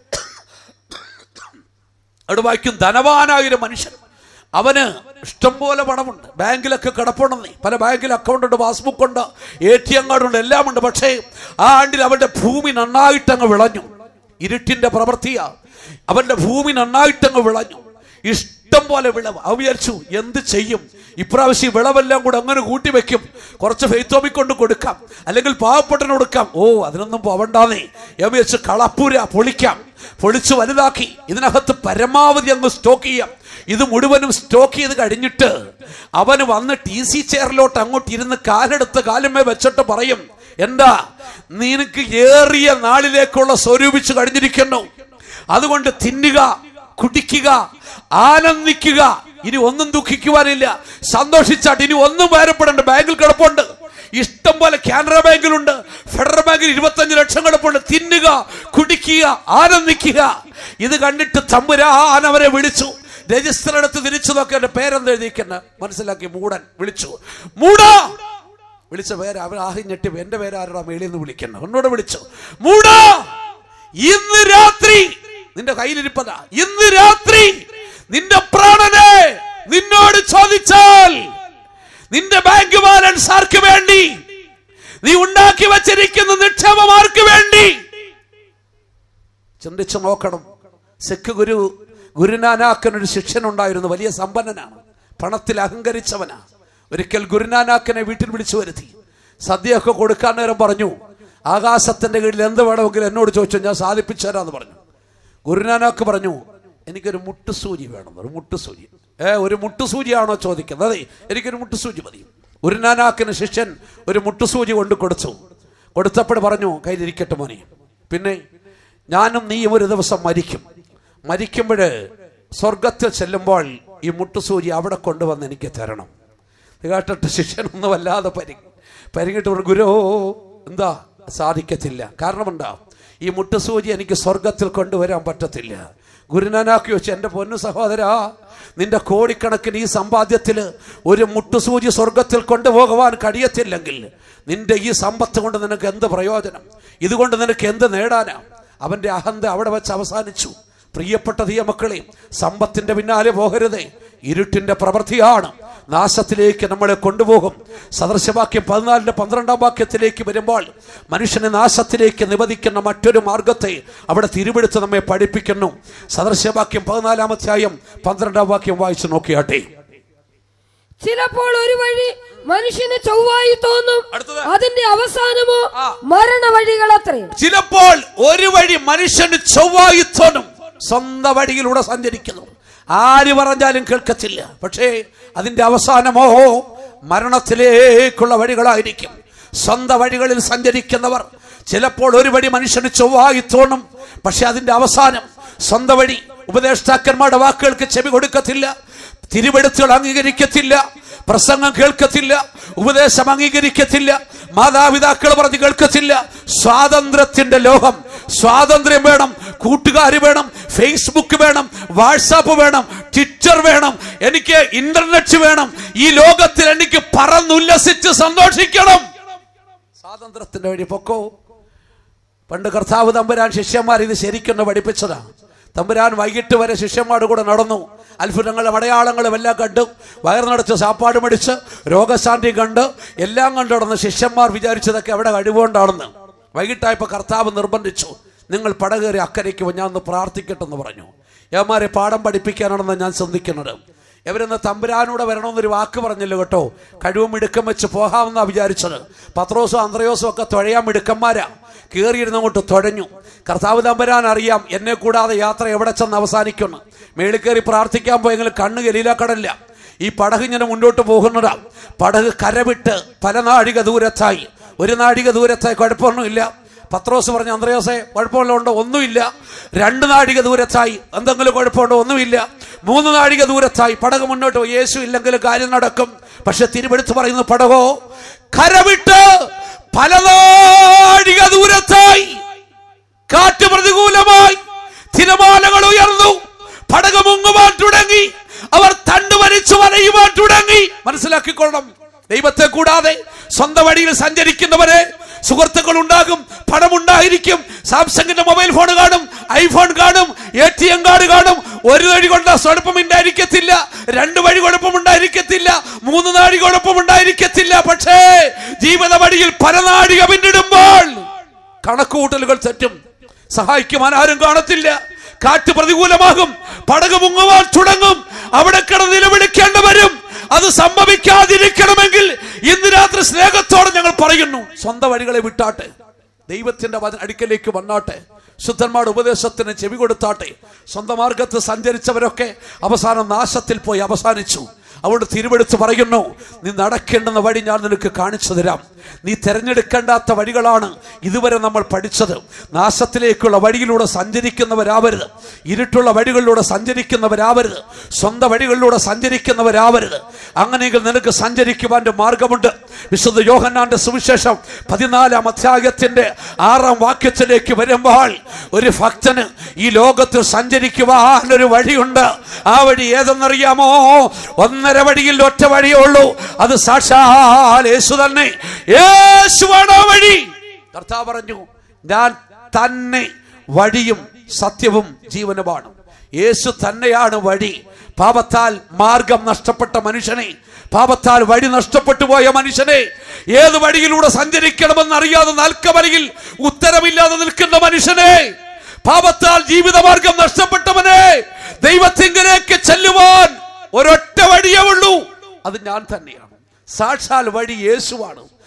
അവിടെ വായിക്കും, ധനവാനായൊരു മനുഷ്യൻ, അവന് ഇഷ്ടംപോലെ പണമുണ്ട്, ബാങ്കിലൊക്കെ കിടപ്പുണ്ടെന്നേ. പല ബാങ്കിൽ അക്കൗണ്ട് ഉണ്ട്, പാസ്ബുക്ക് ഉണ്ട്, ATM കാർഡുണ്ട്, എല്ലാം ഉണ്ട്. പക്ഷേ ആ ആണ്ടിൽ അവന്റെ ഭൂമി നന്നായിട്ടങ്ങ് വിളഞ്ഞു. ഇരുട്ടിന്റെ പ്രവൃത്തിയാ. അവന്റെ ഭൂമി നന്നായിട്ടങ്ങ് വിളഞ്ഞു. ഇഷ്ടം പോലെ വിളവ്. അവ വിചാരിച്ചു, എന്ത് ചെയ്യും ഇപ്രാവശ്യം? വിളവെല്ലാം കൂടെ അങ്ങനെ കൂട്ടിവെക്കും, കുറച്ച് ഫെയ്ത്തോമി കൊണ്ട് കൊടുക്കാം, അല്ലെങ്കിൽ പാവപ്പെട്ടന് കൊടുക്കാം. അതിനൊന്നും പോവണ്ടാന്നേ. ഞാൻ വിചാരിച്ചു കളപ്പുര പൊളിക്കാം. പൊളിച്ചു വലുതാക്കി ഇതിനകത്ത് പരമാവധി അങ്ങ് സ്റ്റോക്ക് ചെയ്യാം. ഇത് മുഴുവനും സ്റ്റോക്ക് ചെയ്ത് കഴിഞ്ഞിട്ട് അവന് വന്ന് TC ചെയറിലോട്ട് അങ്ങോട്ട് ഇരുന്ന് കാലെടുത്ത് കാലുമേ വെച്ചിട്ട് പറയും, എന്താ നിനക്ക് ഏറിയ നാളിലേക്കുള്ള സ്വരൂപിച്ചു കഴിഞ്ഞിരിക്കുന്നു. അതുകൊണ്ട് തിന്നുക, കുടിക്കുക, ആനന്ദിക്കുക. ഇനി ഒന്നും ദുഃഖിക്കുവാനില്ല. സന്തോഷിച്ചാട്ട് ഇനി ഒന്നും വേരപ്പെടേണ്ട. ബാങ്കിൽ കിടപ്പുണ്ട്, ഇഷ്ടം പോലെ. കാനറ ബാങ്കിലുണ്ട്, ഫെഡറൽ ബാങ്കിൽ 25 ലക്ഷം കിടപ്പുണ്ട്. തിന്നുക, കുടിക്കുക, ആനന്ദിക്കുക. ഇത് കണ്ടിട്ട് തമ്പുരാൻ അവരെ വിളിച്ചു. രജിസ്റ്റർ എടുത്ത് തിരിച്ചു നോക്കി എന്റെ പേരെന്ത് എഴുതിക്കുന്ന മനസ്സിലാക്കി. മൂടൻ വിളിച്ചു. മൂടാ വിളിച്ച പേര് അവർ ആഹി ഞെട്ടി. എന്റെ പേര് ആരുടെ മേളിൽ നിന്ന് വിളിക്കുന്നു? എന്നോട് വിളിച്ചു. മൂടാ, ഇന്ന് രാത്രി നിന്റെ കയ്യിലിരിപ്പതാ. ഇന്ന് രാത്രി നിന്റെ പ്രാണനെ നിന്നോട് ചോദിച്ചാൽ നിന്റെ ബാങ്ക് ബാലൻസ് ആർക്ക് വേണ്ടി? നീ ഉണ്ടാക്കി വച്ചിരിക്കുന്ന നിക്ഷേപം ആർക്ക് വേണ്ടി? ചിന്തിച്ചു നോക്കണം. സിഖ് ഗുരുനാനാക്കിനൊരു ശിഷ്യനുണ്ടായിരുന്നു. വലിയ സമ്പന്നനാണ്, പണത്തിൽ അഹങ്കരിച്ചവനാ. ഒരിക്കൽ ഗുരുനാനാക്കിനെ വീട്ടിൽ വിളിച്ചു വരുത്തി. സദ്യയൊക്കെ കൊടുക്കാൻ നേരം പറഞ്ഞു, ആകാശത്തിന്റെ കീഴിൽ എന്ത് വേണമെങ്കിലും എന്നോട് ചോദിച്ചു, ഞാൻ സാധിപ്പിച്ചു തരാമെന്ന് പറഞ്ഞു. ഗുരുനാനാക്ക് പറഞ്ഞു, എനിക്കൊരു മുട്ടുസൂചി വേണം. ഒരു മുട്ടുസൂചി. ഒരു മുട്ടുസൂചിയാണോ ചോദിക്കുന്നത്? അതെ, എനിക്കൊരു മുട്ടുസൂചി മതി. ഒരു നാനാക്കിന് ശിഷ്യൻ ഒരു മുട്ടുസൂചി കൊണ്ട് കൊടുത്തപ്പോൾ പറഞ്ഞു, കയ്യിലിരിക്കട്ടെ മോനെ, പിന്നെ ഞാനും നീയും ഒരു ദിവസം മരിക്കുമ്പോൾ സ്വർഗത്തിൽ ചെല്ലുമ്പോൾ ഈ മുട്ടുസൂചി അവിടെ കൊണ്ടുവന്ന് എനിക്ക് തരണം. കേട്ടിട്ട് ശിഷ്യനൊന്നും വല്ലാതെ പരിങ്ങിട്ട് പറഞ്ഞു, ഗുരു എന്താ സാധിക്കത്തില്ല. കാരണം എന്താ? ഈ മുട്ടുസൂചി എനിക്ക് സ്വർഗത്തിൽ കൊണ്ടുവരാൻ പറ്റത്തില്ല. ഗുരുനാനാക്കി വെച്ച്, എൻ്റെ പൊന്നു സഹോദരാ, നിന്റെ കോടിക്കണക്കിന് ഈ സമ്പാദ്യത്തിൽ ഒരു മുട്ടുസൂചി സ്വർഗത്തിൽ കൊണ്ടുപോകുവാൻ കഴിയത്തില്ലെങ്കിൽ നിന്റെ ഈ സമ്പത്ത് കൊണ്ട് നിനക്ക് എന്ത് പ്രയോജനം? ഇതുകൊണ്ട് നിനക്ക് എന്ത് നേടാനാ? അവൻ്റെ അഹന്ത അവിടെ വെച്ച് അവസാനിച്ചു. പ്രിയപ്പെട്ട ദൈവമക്കളെ, സമ്പത്തിന്റെ പിന്നാലെ പോകരുതേ. ഇരുട്ടിന്റെ പ്രവൃത്തിയാണ് നാശത്തിലേക്ക് നമ്മളെ കൊണ്ടുപോകും. സദൃശവാക്യം 14-12 വരുമ്പോൾ മനുഷ്യനെ നാശത്തിലേക്ക് നിവദിക്കുന്ന മറ്റൊരു മാർഗത്തെ അവിടെ തിരുവെടുത്ത് നമ്മെ പഠിപ്പിക്കുന്നു. സദൃശവാക്യം 14-12 വായിച്ചു നോക്കിയാട്ടെ. ചിലപ്പോൾ ഒരു വഴി മനുഷ്യന് ചൊവ്വായി തോന്നും, അതിന്റെ അവസാനമോ മരണ വഴികളത്രേ. ചിലപ്പോൾ ഒരു വഴി മനുഷ്യന് ചൊവ്വായി തോന്നും, സ്വന്തം വഴിയിലൂടെ സഞ്ചരിക്കുന്നു, ആര് പറഞ്ഞാലും കേൾക്കത്തില്ല. പക്ഷേ അതിന്റെ അവസാനമോ മരണത്തിലേക്കുള്ള വഴികളായിരിക്കും. സ്വന്തം വഴികളിൽ സഞ്ചരിക്കുന്നവർ ചിലപ്പോൾ ഒരു വഴി മനുഷ്യന് ചൊവ്വായി തോന്നും, പക്ഷെ അതിന്റെ അവസാനം സ്വന്തം വഴി. ഉപദേഷ്ടാക്കന്മാരുടെ വാക്കുകൾക്ക് ചെവി കൊടുക്കത്തില്ല, തിരുവെടുത്തുകൾ അംഗീകരിക്കത്തില്ല, പ്രസംഗം കേൾക്കത്തില്ല, ഉപദേശം അംഗീകരിക്കത്തില്ല, മാതാപിതാക്കൾ പറഞ്ഞ് കേൾക്കത്തില്ല. സ്വാതന്ത്ര്യത്തിന്റെ ലോകം. സ്വാതന്ത്ര്യം വേണം, കൂട്ടുകാർ വേണം, ഫേസ്ബുക്ക് വേണം, വാട്സാപ്പ് വേണം, ട്വിറ്റർ വേണം, എനിക്ക് ഇന്റർനെറ്റ് വേണം. ഈ ലോകത്തിൽ എനിക്ക് പറന്നുല്ലസിച്ച് സന്തോഷിക്കണം. സ്വാതന്ത്ര്യത്തിന്റെ വഴി പൊക്കോ. പണ്ട് കർത്താവ് തമ്പുരാൻ ശിഷ്യന്മാർ ഇത് ശരിക്കൊന്ന് പഠിപ്പിച്ചതാണ്. തമ്പുരാൻ വൈകിട്ട് വരെ ശിഷ്യന്മാരുടെ കൂടെ നടന്നു. അത്ഭുതങ്ങളും അടയാളങ്ങളും എല്ലാം കണ്ടു, വയറിനടച്ച് സാപ്പാട് മേടിച്ച് രോഗശാന്തി കണ്ട് എല്ലാം കണ്ടു നടന്ന് ശിഷ്യന്മാർ വിചാരിച്ചതൊക്കെ അവിടെ കഴിവുകൊണ്ടാണെന്ന്. വൈകിട്ടായപ്പോൾ കർത്താവ് നിർബന്ധിച്ചു, നിങ്ങൾ പടകേറി അക്കരയ്ക്ക് ഞാൻ ഒന്ന് പ്രാർത്ഥിക്കട്ടെന്ന് പറഞ്ഞു. യവന്മാരെ പാഠം പഠിപ്പിക്കാനാണെന്ന് ഞാൻ ചിന്തിക്കുന്നത്. ഇവരെന്ന് തമ്പുരാനൂടെ വരണമെന്നൊരു വാക്ക് പറഞ്ഞില്ല കേട്ടോ. കഴിവും മിടുക്കം വെച്ച് പോകാമെന്നാണ് വിചാരിച്ചത്. പത്രോസും അന്ത്രയോസും ഒക്കെ തുഴയാൻ മിടുക്കന്മാരാ. കയറിയിരുന്നങ്ങോട്ട് തുഴഞ്ഞു. കർത്താവ് തമ്പുരാൻ അറിയാം എന്നെ കൂടാതെ യാത്ര എവിടെ ചെന്ന് അവസാനിക്കുന്നു. മേളിൽ കയറി പ്രാർത്ഥിക്കാൻ പോയെങ്കിലും കണ്ണ് ഗലീലക്കടലില്ല. ഈ പടക് ഇങ്ങനെ മുന്നോട്ട് പോകുന്നതാ. പടക് കരവിട്ട് പല നാഴിക ദൂരത്തായി. ഒരു നാഴിക ദൂരത്തായി കുഴപ്പമൊന്നുമില്ല. പത്രോസ് പറഞ്ഞു, അന്ത്രയോസേ കുഴപ്പമുള്ളതുണ്ടോ? ഒന്നുമില്ല. 2 നാഴിക ദൂരത്തായി. എന്തെങ്കിലും കുഴപ്പമുണ്ടോ? ഒന്നുമില്ല. 3 നാഴിക ദൂരത്തായി. പടക് മുന്നോട്ട് പോയി. യേശു ഇല്ലെങ്കിൽ കാര്യം നടക്കും. പക്ഷെ തിരുവെടുത്ത് പറയുന്നു, പടകോ കരവിട്ട് പല നാഴിക ദൂരത്തായി. കാറ്റ് പ്രതികൂലമായി, തിരമാലകൾ ഉയർന്നു, പടക് മുങ്ങുവാൻ തുടങ്ങി, അവർ തണ്ട് വലിച്ചു വലയുവാൻ തുടങ്ങി. മനസ്സിലാക്കിക്കൊള്ളണം, ദൈവത്തെ കൂടാതെ സ്വന്തം വഴിയിൽ സഞ്ചരിക്കുന്നവരെ സുഹൃത്തുക്കൾ ഉണ്ടാകും, പണമുണ്ടായിരിക്കും, സാംസങ്ങിന്റെ മൊബൈൽ ഫോൺ കാണും, ഐഫോൺ കാണും, ATM കാർഡ് കാണും. ഒരു വഴി കൊണ്ട് കുഴപ്പമുണ്ടായിരിക്കത്തില്ല, 2 വഴി കുഴപ്പമുണ്ടായിരിക്കത്തില്ല, 3 നാഴി കുഴപ്പമുണ്ടായിരിക്കത്തില്ല. പക്ഷേ ജീവിത വഴിയിൽ പരനാഴിക പിന്നിടുമ്പോൾ കണക്കുകൂട്ടലുകൾ തെറ്റും, സഹായിക്കുവാൻ ആരും കാണത്തില്ല. കാറ്റ് പ്രതികൂലമാകും, പടക് മുങ്ങുവാൻ തുടങ്ങും, അവിടെ കിടന്ന് നിലവിളിക്കേണ്ടി വരും. അത് സംഭവിക്കാതിരിക്കണമെങ്കിൽ ഇന്ന് രാത്രി സ്നേഹത്തോടെ ഞങ്ങൾ പറയുന്നു, സ്വന്തം വഴികളെ വിട്ടാട്ടെ, ദൈവത്തിന്റെ അടുക്കലേക്ക് വന്നാട്ടെ, ശുദ്ധന്മാരുടെ ഉപദേശത്തിന് ചെവി കൊടുത്താട്ടെ. സ്വന്തം മാർഗത്ത് സഞ്ചരിച്ചവരൊക്കെ അവസാനം നാശത്തിൽ പോയി അവസാനിച്ചു. അവിടെ തിരുവെടുത്ത് പറയുന്നു, നീ നടക്കേണ്ടുന്ന വഴി ഞാൻ നിനക്ക് കാണിച്ചു തരാം. നീ തിരഞ്ഞെടുക്കേണ്ടാത്ത വഴികളാണ് ഇതുവരെ നമ്മൾ പഠിച്ചത്. നാശത്തിലേക്കുള്ള വഴിയിലൂടെ സഞ്ചരിക്കുന്നവരാവരുത്, ഇരുട്ടുള്ള വഴികളിലൂടെ സഞ്ചരിക്കുന്നവരാവരുത്, സ്വന്തം വഴികളിലൂടെ സഞ്ചരിക്കുന്നവരാവരുത്. അങ്ങനെയെങ്കിൽ നിനക്ക് സഞ്ചരിക്കുവാൻ മാർഗമുണ്ട്. വിശുദ്ധ യോഹന്നാന്റെ സുവിശേഷം 14-ാം അധ്യായത്തിന്റെ 6-ാം വാക്യത്തിലേക്ക് വരുമ്പോൾ ഒരു ഭക്തന് ഈ ലോകത്തിൽ സഞ്ചരിക്കുവാൻ ഒരു വഴിയുണ്ട്. ആ വഴി ഏതെന്നറിയാമോ? 1.5 വഴിയിൽ ഒറ്റ വഴിയേ ഉള്ളൂ. അത് സാക്ഷാൽ യേശു തന്നെ. യേശുവാണ് ആ വഴി. കർത്താവ് പറഞ്ഞു, ഞാൻ തന്നെ വഴിയും സത്യവും ജീവനുമാണ്. യേശു തന്നെയാണ് വഴി. പാപത്താൽ മാർഗം നഷ്ടപ്പെട്ട മനുഷ്യനെ, പാപത്താൽ വഴി നഷ്ടപ്പെട്ടു പോയ മനുഷ്യനെ, ഏത് വഴിയിലൂടെ സഞ്ചരിക്കണമെന്ന് അറിയാതെ നാൽക്കവലയിൽ ഉത്തരമില്ലാതെ നിൽക്കുന്ന മനുഷ്യനെ, പാപത്താൽ ജീവിതമാർഗം നഷ്ടപ്പെട്ടവനെ, ദൈവത്തിങ്കലേക്ക് ചെല്ലുവാൻ ഒരൊറ്റ വഴിയേ ഉള്ളൂ. അത് ഞാൻ തന്നെയാണ്. സാക്ഷാൽ വഴി യേശുവാണ്.